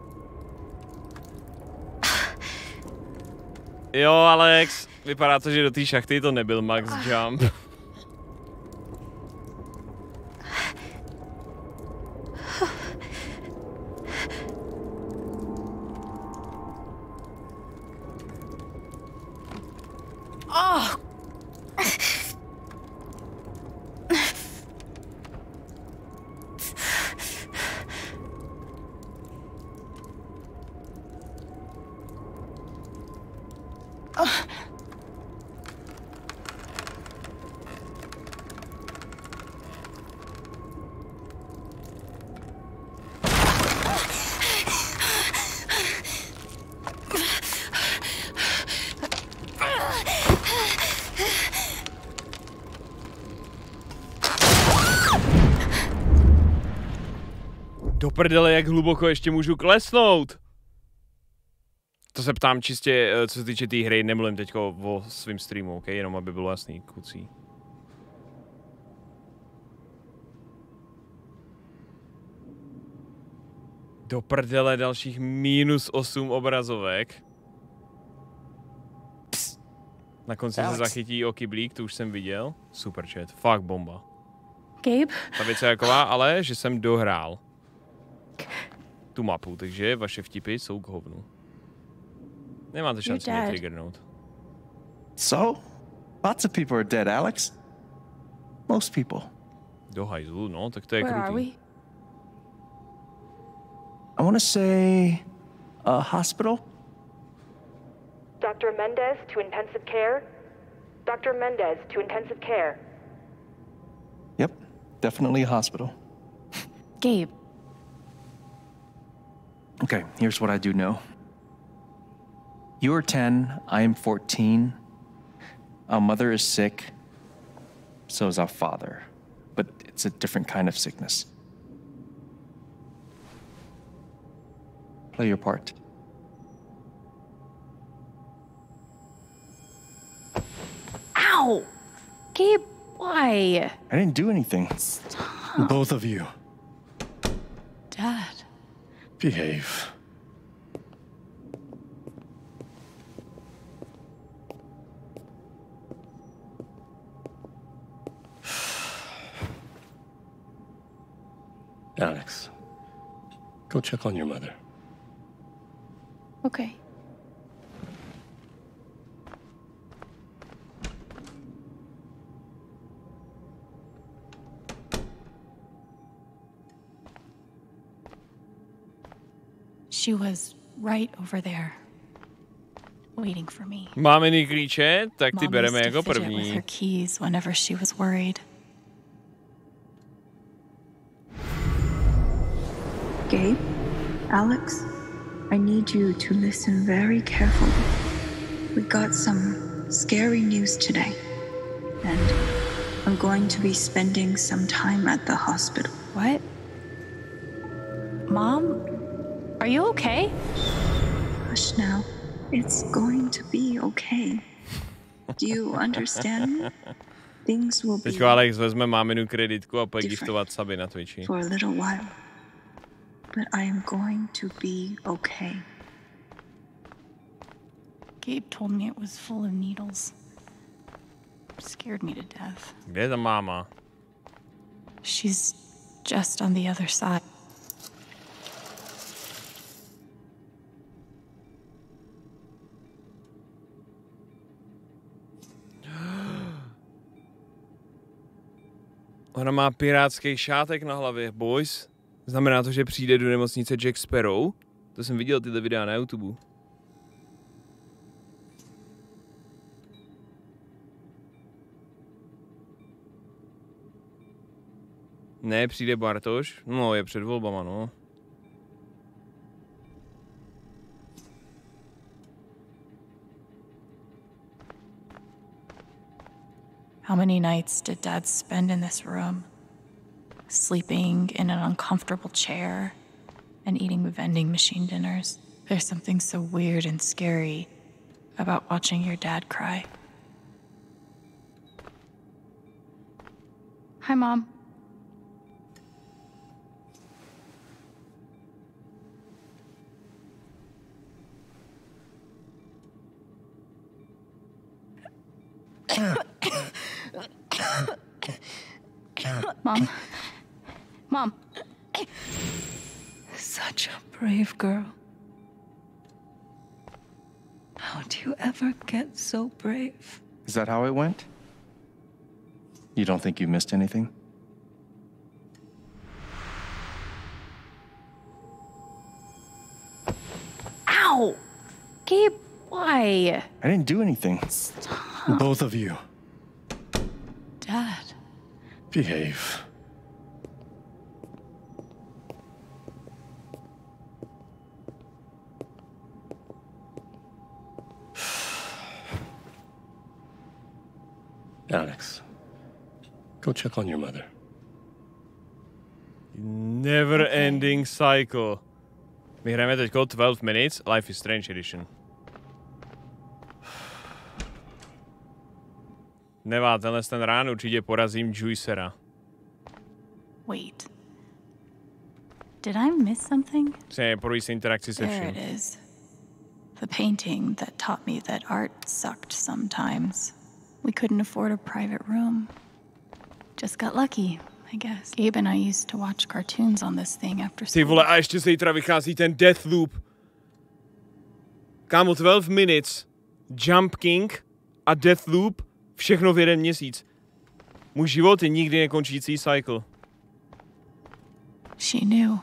Jo, Alex, vypadá to, že do té šachty to nebyl max jump. Oh. Do prdele, jak hluboko ještě můžu klesnout? To se ptám čistě, co se týče té tý hry, nemluvím teď o svým streamu, ok? Jenom aby bylo jasný, kucí. Do prdele dalších minus osm obrazovek. Psst. Na konci Alex. Se zachytí o kyblík, to už jsem viděl. Super chat, fakt bomba. Gabe? Ta věc je jaková, ale že jsem dohrál tu mapu, takže vaše vtipy jsou k hovnu. Nemáte šanci mě triggernout. So? Lots of people are dead, Alex. Most people. Do hajzlu, no, tak to je Where krutý. are we? I want to say a hospital. Doctor Mendez to intensive care. Doctor Mendez to intensive care. Yep, definitely a hospital. Gabe. Okay, here's what I do know. You're ten, I am fourteen. Our mother is sick. So is our father. But it's a different kind of sickness. Play your part. Ow! Gabe, why? I didn't do anything. Stop. Both of you. Dad. Behave. Alex, go check on your mother. Okay. She was right over there, waiting for me. Máme jiný klíče, tak ty Mom bereme used to jako fidget with první. her keys whenever she was worried. Gabe, Alex, I need you to listen very carefully. We got some scary news today, and I'm going to be spending some time at the hospital. What? Mom? Are you okay? Hush now. It's going to be okay. Do you understand me? Things will be Teďko Alex vezme máminu kreditku a půjde giftovat suby na Twitchi. for a little while. But I am going to be okay. Gabe told me it was full of needles. Scared me to death. Kde je ta máma? She's just on the other side. Ona má pirátský šátek na hlavě, boys. Znamená to, že přijde do nemocnice Jack Sparrow? To jsem viděl tyhle videa na YouTube. Ne, přijde Bartoš? No, je před volbama, no. How many nights did Dad spend in this room? Sleeping in an uncomfortable chair and eating vending machine dinners. There's something so weird and scary about watching your dad cry. Hi, Mom. Mom. Mom. Such a brave girl. How do you ever get so brave? Is that how it went? You don't think you missed anything? Ow! Gabe, why? I didn't do anything. Stop. Both of you. Dad. Behave. Alex, go check on your mother. Never ending cycle. My hrajeme teď twelve minutes, Life is Strange Edition. Nevá, tenhle ten rán určitě porazím Juicera. Wait. Did I miss something? Přesně, porují se interakci se There vším. it is. The painting that taught me that art sucked sometimes. We couldn't afford a private room. Just got lucky, I guess. Gabe and I used to watch cartoons on this thing after Ty school. vole, a ještě zítra vychází ten Deathloop. Kámo, twelve minutes, Jump King a Deathloop, všechno v jeden měsíc. Můj život je nikdy nekončící cycle. She knew.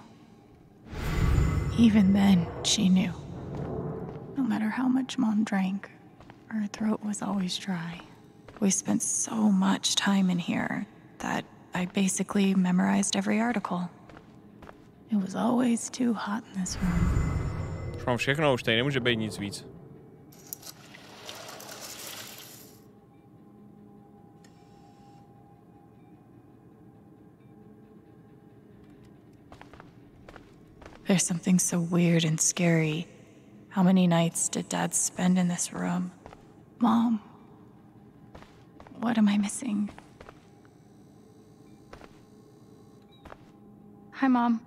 Even then, she knew. No matter how much Mom drank, her throat was always dry. We spent so much time in here that I basically memorized every article. It was always too hot in this room. Už mám všechno, už tady nemůže být nic víc. There's something so weird and scary. How many nights did Dad spend in this room? Mom, what am I missing? Hi, Mom.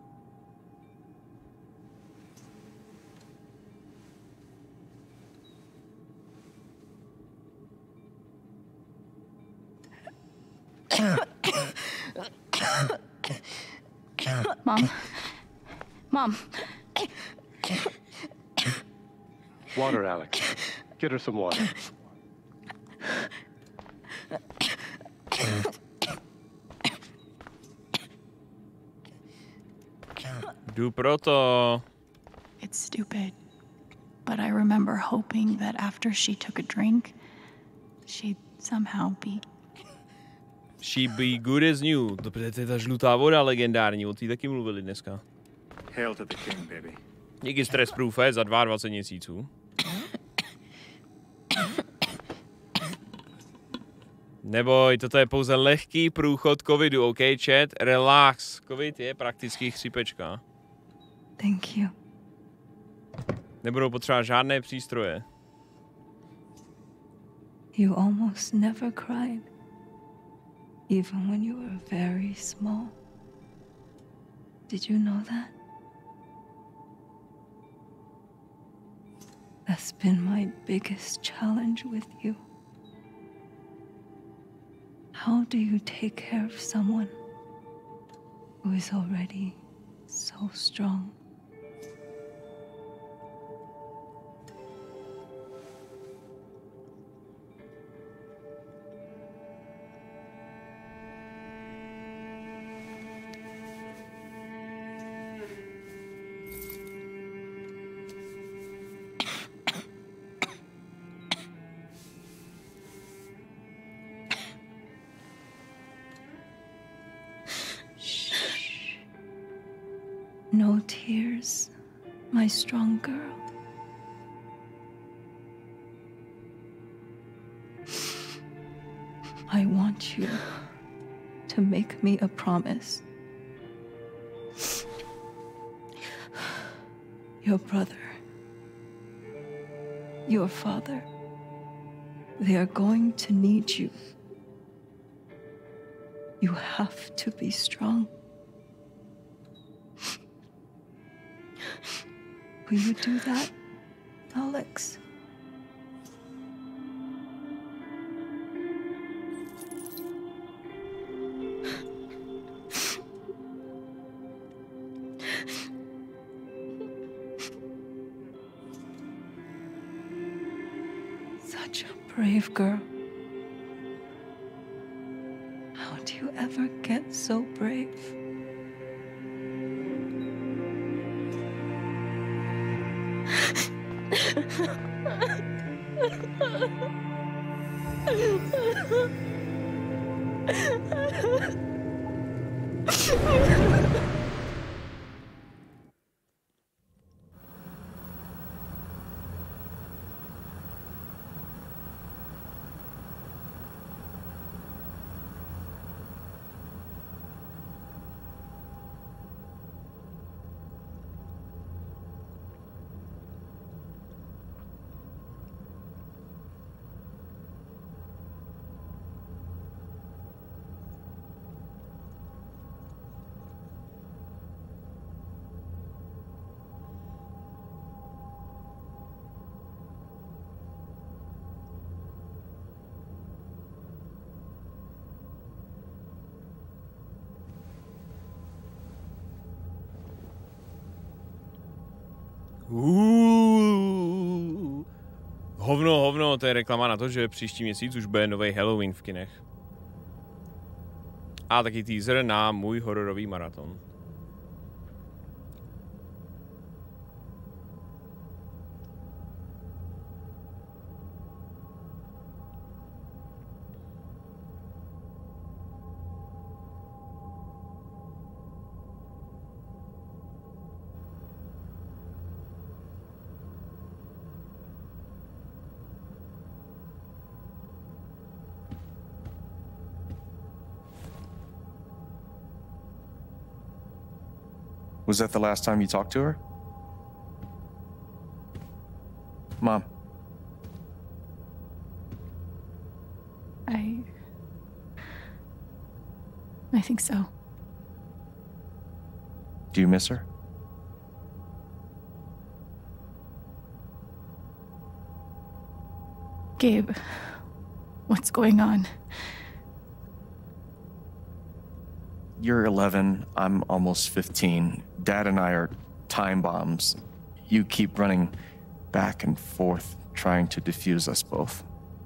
Mom. Mom. Water, Alex. Get her some water. Jdu proto. It's stupid, but I remember hoping that after she took a drink, she'd somehow be... She'd be good as new. To je ta žlutá voda legendární, o té taky mluvili dneska. Hail to the king, baby. Díky Stress Proofe za dvacet dva měsíců. Neboj, toto je pouze lehký průchod covidu, OK, chat? Relax. Covid je prakticky chřipečka. Thank you. Nebudou potřeba žádné přístroje. You almost never cried. Even when you were very small. Did you know that? That's been my biggest challenge with you. How do you take care of someone who is already so strong? No tears, my strong girl. I want you to make me a promise. Your brother, your father, they are going to need you. You have to be strong. Will you do that, Alex? Such a brave girl. How do you ever get so brave? Uh, hovno, hovno, to je reklama na to, že příští měsíc už bude nový Halloween v kinech. A taky teaser na můj hororový maraton. Was that the last time you talked to her? Mom. I... I think so. Do you miss her? Gabe, what's going on? You're eleven, I'm almost fifteen. Dad and I are time bombs. You keep running back and forth, trying to defuse us both.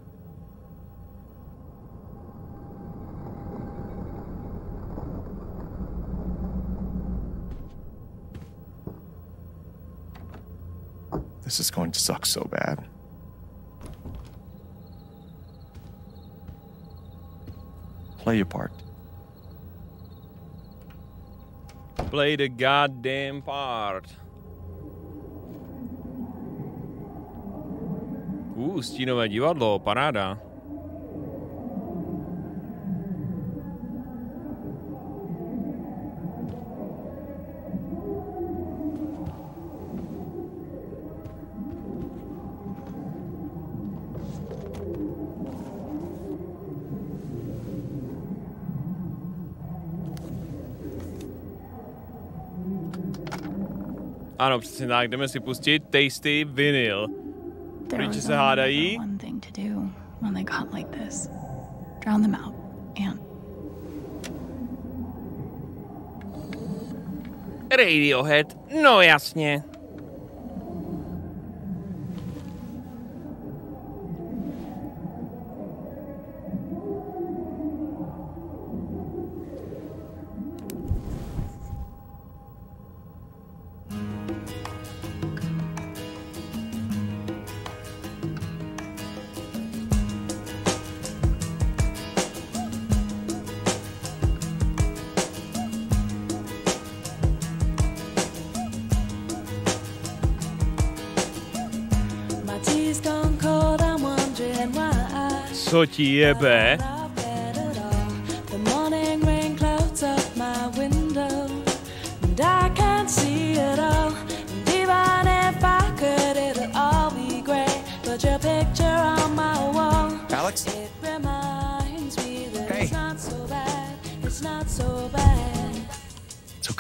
This is going to suck so bad. Play your part. Play the goddamn part. Uh, stínové divadlo, paráda. Ano, přesně tak, jdeme si pustit Tasty Vinyl. Rodiče se hádají. One thing to do when they got like this. Drown them out, and Radiohead, no jasně. My tea's gone cold, I'm wondering why. Co ti jebe?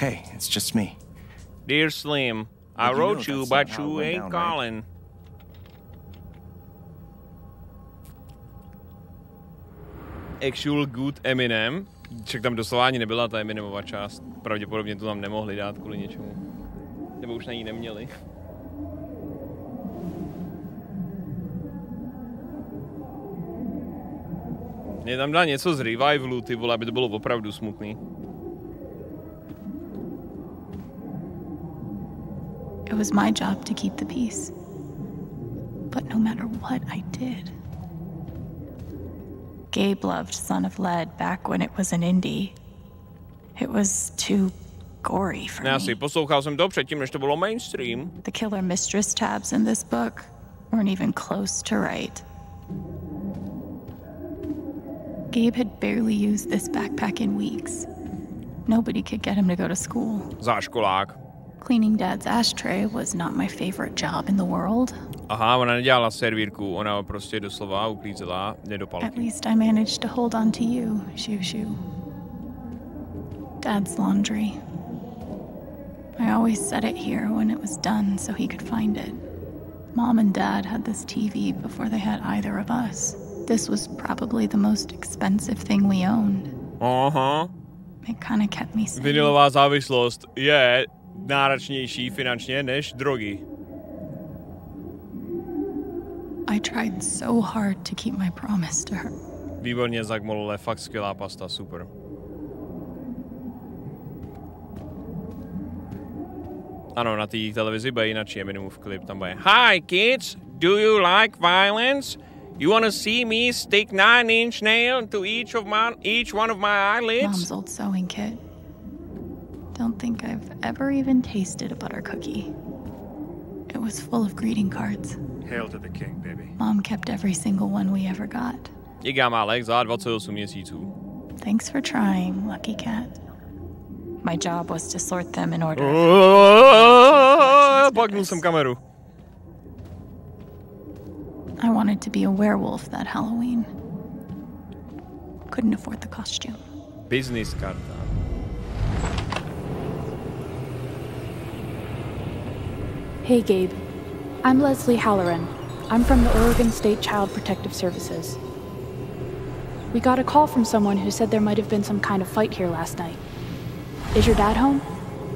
okay. It's just me. Dear Slim, I But you know wrote you, that's but not how it you went ain't down, right? calling. Actual good Eminem. Však tam doslova ani nebyla ta Eminemova část. Pravděpodobně to tam nemohli dát kvůli něčemu. Nebo už na ní neměli. Mě tam dá něco z revivalu, ty vole, aby to bylo opravdu smutný. It was my job to keep the peace. But no matter what I did, Gabe loved Son of Lead back when it was an indie. It was too gory for Já me. si poslouchal jsem to předtím, než to bylo mainstream. The killer mistress tabs in this book weren't even close to right. Gabe had barely used this backpack in weeks. Nobody could get him to go to school. Záškolák. Cleaning Dad's ashtray was not my favorite job in the world. Aha, ona nedělala servírku, ona prostě doslova uklízela At nedopalky. least I managed to hold on to you, Shoo Shoo. Dad's laundry. I always set it here when it was done so he could find it. Mom and Dad had this T V before they had either of us. This was probably the most expensive thing we owned. Aha. It kind of kept me sane. Vinilová závislost je náročnější finančně než drogy. I tried so hard to keep my promise to her. Výborně, Zach Molole, fakt skvělá pasta, super. Ano, na té televizi bude jinak Eminemův klip, tam bude Hi kids, do you like violence? You wanna see me stick nine inch nail to each of my each one of my eyelids? Mom's old sewing kit. Don't think I've ever even tasted a butter cookie. It was full of greeting cards. Hail to the king, baby. Mom kept every single one we ever got. Díkám, Alex, za dvacet osm měsíců. Thanks for trying, Lucky Cat. My job was to sort them in order. Pagnul jsem kameru. I wanted to be a werewolf that Halloween. Couldn't afford the costume. Business karta. Hey, Gabe. I'm Leslie Halloran. I'm from the Oregon State Child Protective Services. We got a call from someone who said there might have been some kind of fight here last night. Is your dad home?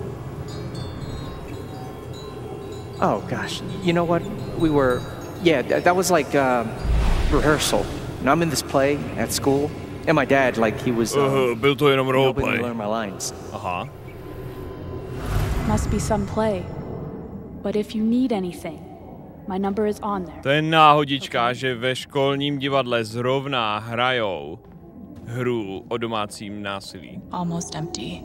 Oh, gosh. You know what? We were... Yeah, th- that was like uh, rehearsal. And I'm in this play at school. And my dad, like, he was... Uh, Uh, byl to jenom helping me roleplay. learn my lines. Aha. Must be some play. But if you need anything, my number is on there. To je náhodička, že ve školním divadle zrovna hrajou hru o domácím násilí. Almost empty.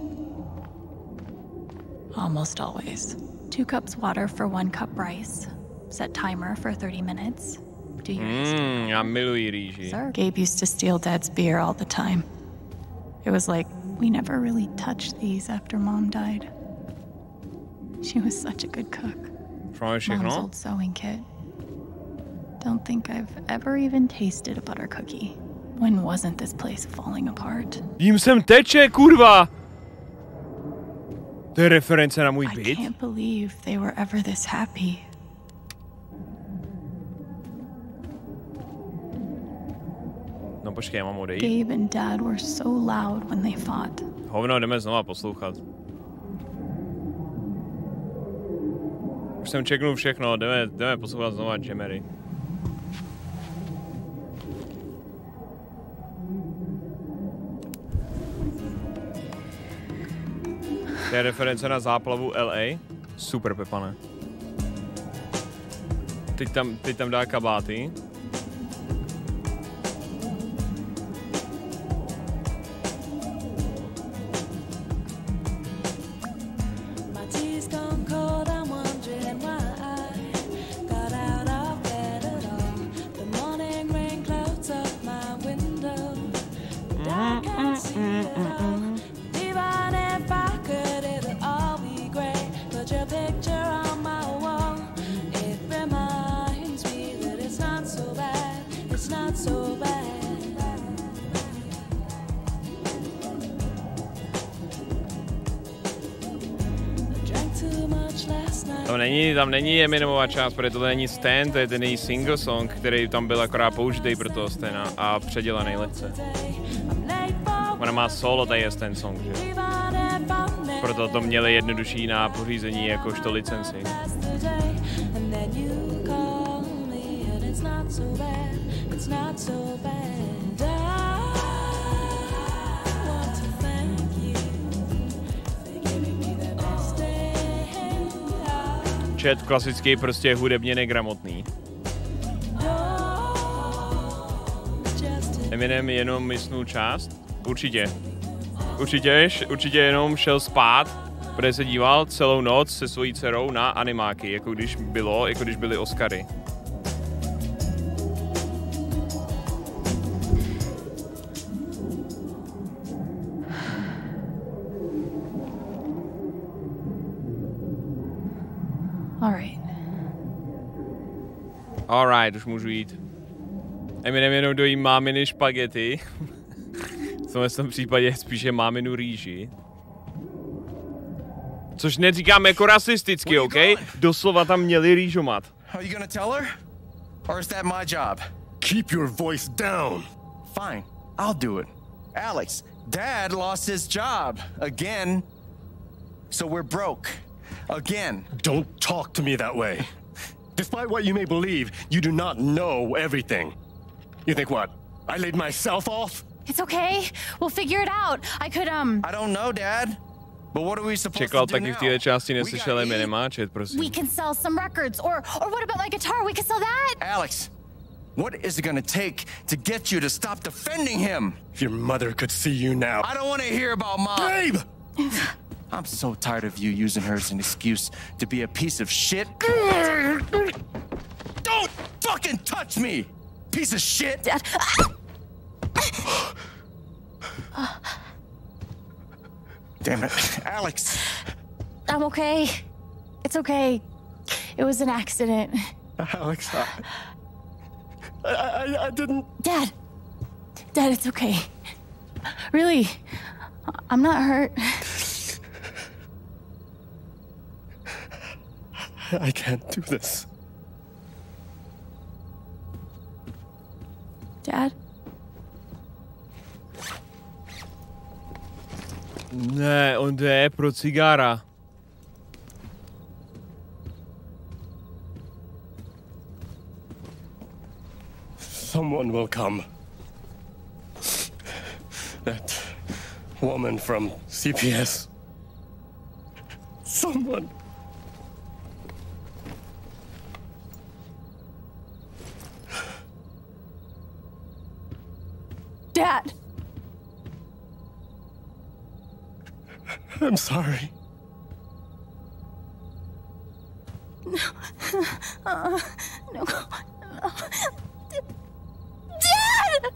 Almost always. Two cups water for one cup rice. Set timer for thirty minutes. Do your Mmm, já miluji rýži. Sir. Gabe used to steal Dad's beer all the time. It was like we never really touched these after Mom died. She was such a good cook. Máme Mom's všechno? old sewing kit. Don't think I've ever even tasted a butter cookie. When wasn't this place falling apart? Jím sem teče, kurva! To je reference na můj I byt? can't believe they were ever this happy. No počkej, já mám odejít. Gabe and Dad were so loud when they fought. Hovno, jdeme znova poslouchat. Už jsem čeknul všechno, jdeme, jdeme poslouchat znova Jemery. To je reference na záplavu L A. Super, Pepane. Teď tam, teď tam dá kabáty. My tea's gone cold, I'm wondering why I got out of bed at all. The morning rain clouds up my window, and I can't see it all. Even if I could, it'll all be great. Put your picture on my wall. It reminds me that it's not so Tam není, tam není Eminemova část, protože tohle není Stan, to je ten její single song, který tam byl akorát použitý pro toho Stana a předělaný lehce. Ona má solo, tady je ten song, že? Proto to měli jednodušší na pořízení jakožto licenci. Chat klasický prostě hudebně negramotný. Eminem jenom mysnul část? Určitě. Určitě, určitě jenom šel spát, protože se díval celou noc se svojí dcerou na animáky, jako když bylo, jako když byly Oscary. Alright. Alright, už můžu jít. Eminem jenom dojí máminy špagety. V tomhle tom případě spíše máminu rýži. Což neříkám jako rasisticky, OK? Doslova tam měli rýžomat. Are you gonna tell her? Or is that my job? Keep your voice down. Fine, I'll do it. Alex, Dad lost his job again. So we're broke. Again. Don't talk to me that way. Despite what you may believe, you do not know everything. You think what? I laid myself off? It's okay. We'll figure it out. I could, um... I don't know, Dad. But what are we supposed Čekal to do taky now? v téhle části neslyšel Eminema, chat, prosím. We can sell some records. Or, or what about my guitar? We can sell that. Alex, what is it gonna take to get you to stop defending him? If your mother could see you now. I don't want to hear about Mom. Babe! I'm so tired of you using her as an excuse to be a piece of shit. Don't fucking touch me, piece of shit! Dad. Damn it, Alex. I'm okay. It's okay. It was an accident. Alex, I, I, I didn't... Dad. Dad, it's okay. Really, I'm not hurt. I can't do this. Dad? Ne, on jde pro cigára. Someone will come. That woman from C P S. Someone. Dad. I'm sorry. No. Uh, no. no. Dad!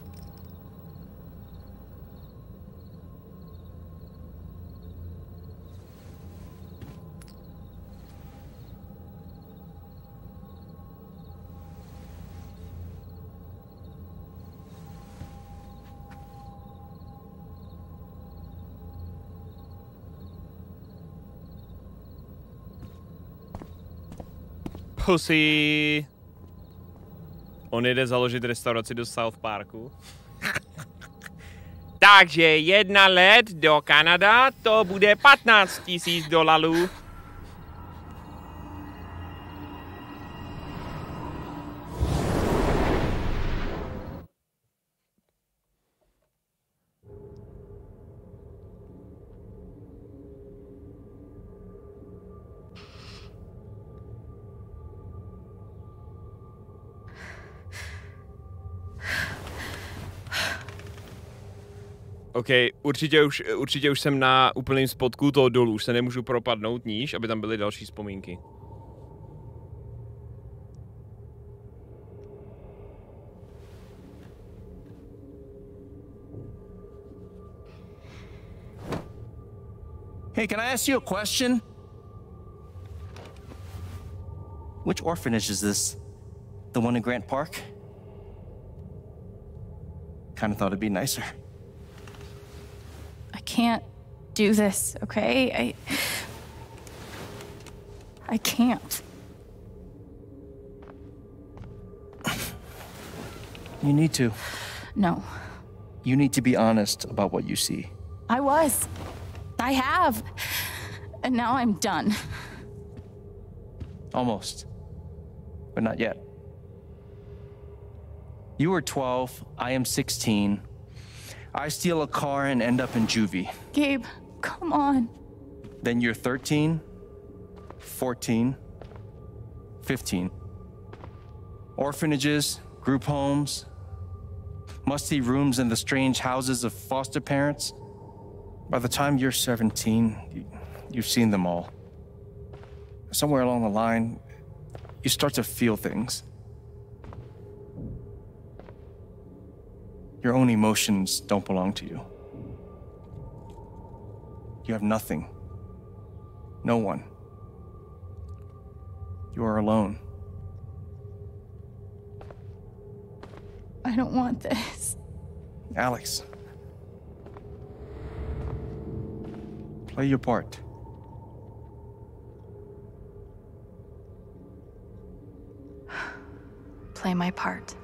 Pussy. On jde založit restauraci do South Parku. Takže jedna let do Kanada, to bude patnáct tisíc dolarů. OK, určitě už, určitě už jsem na úplném spodku toho dolů, už se nemůžu propadnout níž, aby tam byly další vzpomínky. Hey, can I ask you a question? Which orphanage is this? The one in Grant Park? Kinda thought it'd be nicer. I can't do this, okay? I... I can't. You need to. No. You need to be honest about what you see. I was. I have. And now I'm done. Almost. But not yet. You were twelve, I am sixteen. I steal a car and end up in juvie. Gabe, come on. Then you're thirteen, fourteen, fifteen. Orphanages, group homes, musty rooms in the strange houses of foster parents. By the time you're seventeen, you, you've seen them all. Somewhere along the line, you start to feel things. Your own emotions don't belong to you. You have nothing. No one. You are alone. I don't want this. Alex. Play your part. Play my part.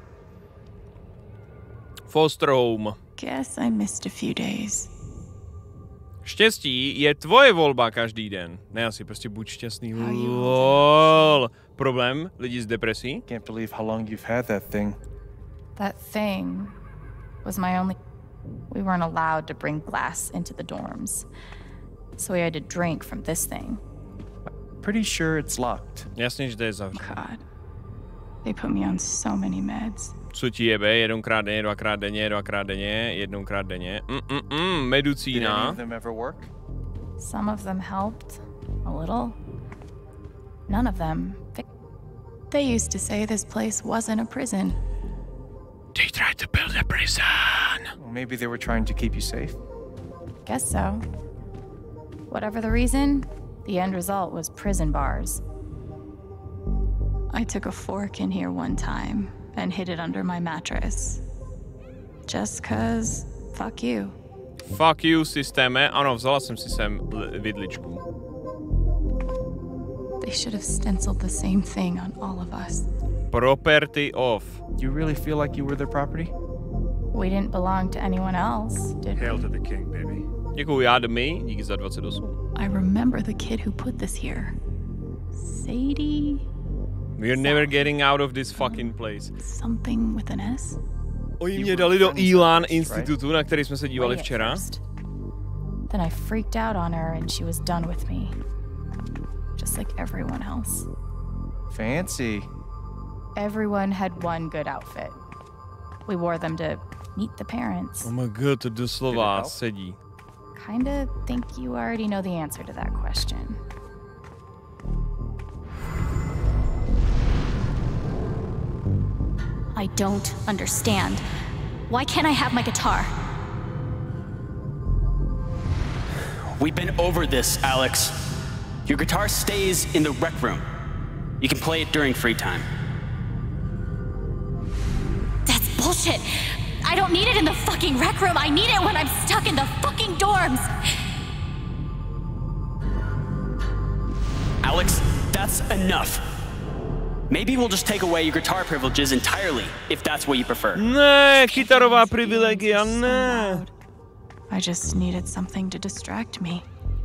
Foster home. Guess I missed a few days. Štěstí je tvoje volba každý den. Ne, asi prostě buď šťastný. Lol. Problém lidí s depresí? Can't believe how long you've had that thing. That thing was my only... We weren't allowed to bring glass into the dorms. So we had to drink from this thing. Pretty sure it's locked. Jasně, že to je zavřené. God. They put me on so many meds. Co ti jebe? Jednou denně, dvakrát denně, dvakrát denně, jednoukrát denně. Mm, mm, mm, medicína. Did any of them ever work? Some of them helped. A little. None of them. They, they used to say this place wasn't a prison. They tried to build a prison. Well, maybe they were trying to keep you safe. Guess so. Whatever the reason, the end result was prison bars. I took a fork in here one time and hid it under my mattress. Just cause, fuck you. Fuck you, systéme. Ano, vzala jsem si sem vidličku. They should have stenciled the same thing on all of us. Property of. You really feel like you were their property? We didn't belong to anyone else, did we? Hail to the king, baby. Děkuju, já my, díky za dvacet osm. I remember the kid who put this here. Sadie? We're never getting out of this fucking place. Something with an S? Oni mě dali do Elan institutu, na který jsme se dívali včera. Then I freaked out on her and she was done with me. Just like everyone else. Fancy. Everyone had one good outfit. We wore them to meet the parents. Oh my god, to doslova sedí. Kinda think you already know the answer to that question. I don't understand. Why can't I have my guitar? We've been over this, Alex. Your guitar stays in the rec room. You can play it during free time. That's bullshit. I don't need it in the fucking rec room. I need it when I'm stuck in the fucking dorms. Alex, that's enough. Maybe we'll just take away your guitar privileges entirely, if that's what you prefer. Ne, kytarová privilegia, ne. I just needed something to distract me.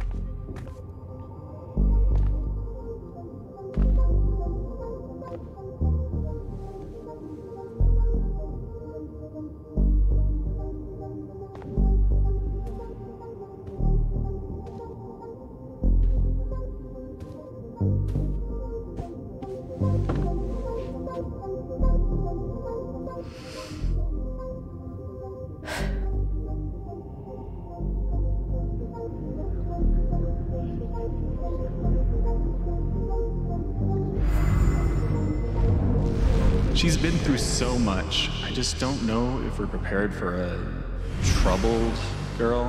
She's been through so much. I just don't know if we're prepared for a troubled girl.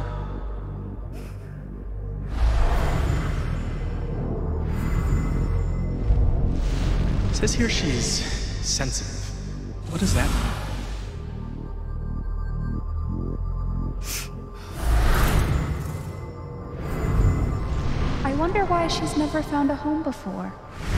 It says here she's sensitive. What does that mean? I wonder why she's never found a home before.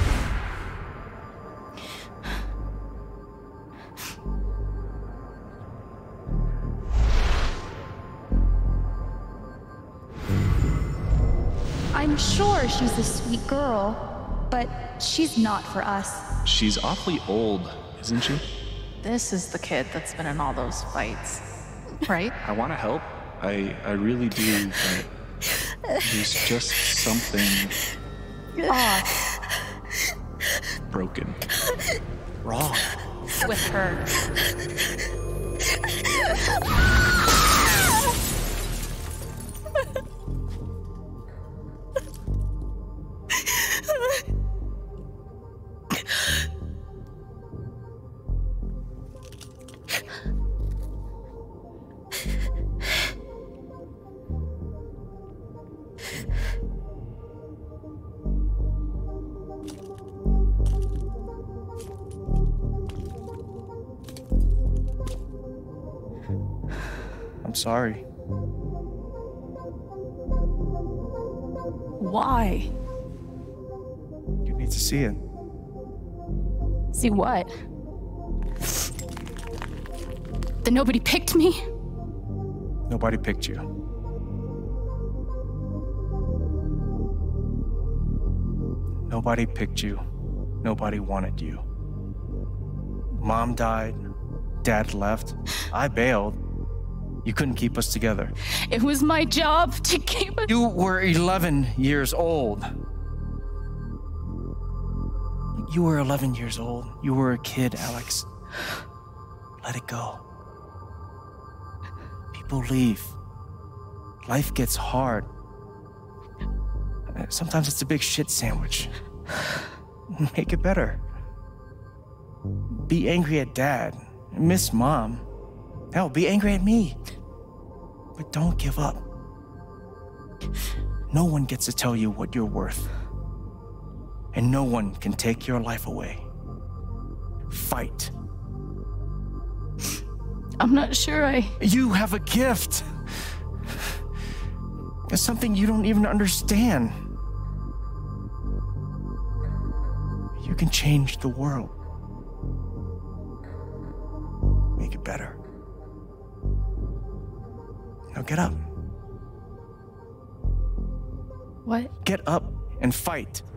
I'm sure she's a sweet girl, but she's not for us. She's awfully old, isn't she? This is the kid that's been in all those fights, right? I want to help. I I really do, but there's just something Off broken. wrong with her. I'm sorry. Why? You need to see it. See what? That nobody picked me? Nobody picked you. Nobody picked you. Nobody wanted you. Mom died. Dad left. I bailed. You couldn't keep us together. It was my job to keep us. You were eleven years old. You were eleven years old. You were a kid, Alex. Let it go. People leave. Life gets hard. Sometimes it's a big shit sandwich. Make it better. Be angry at Dad. Miss Mom. Hell, be angry at me. But don't give up. No one gets to tell you what you're worth. And no one can take your life away. Fight. I'm not sure I... You have a gift. It's something you don't even understand. You can change the world. Make it better. Now get up. What? Get up and fight.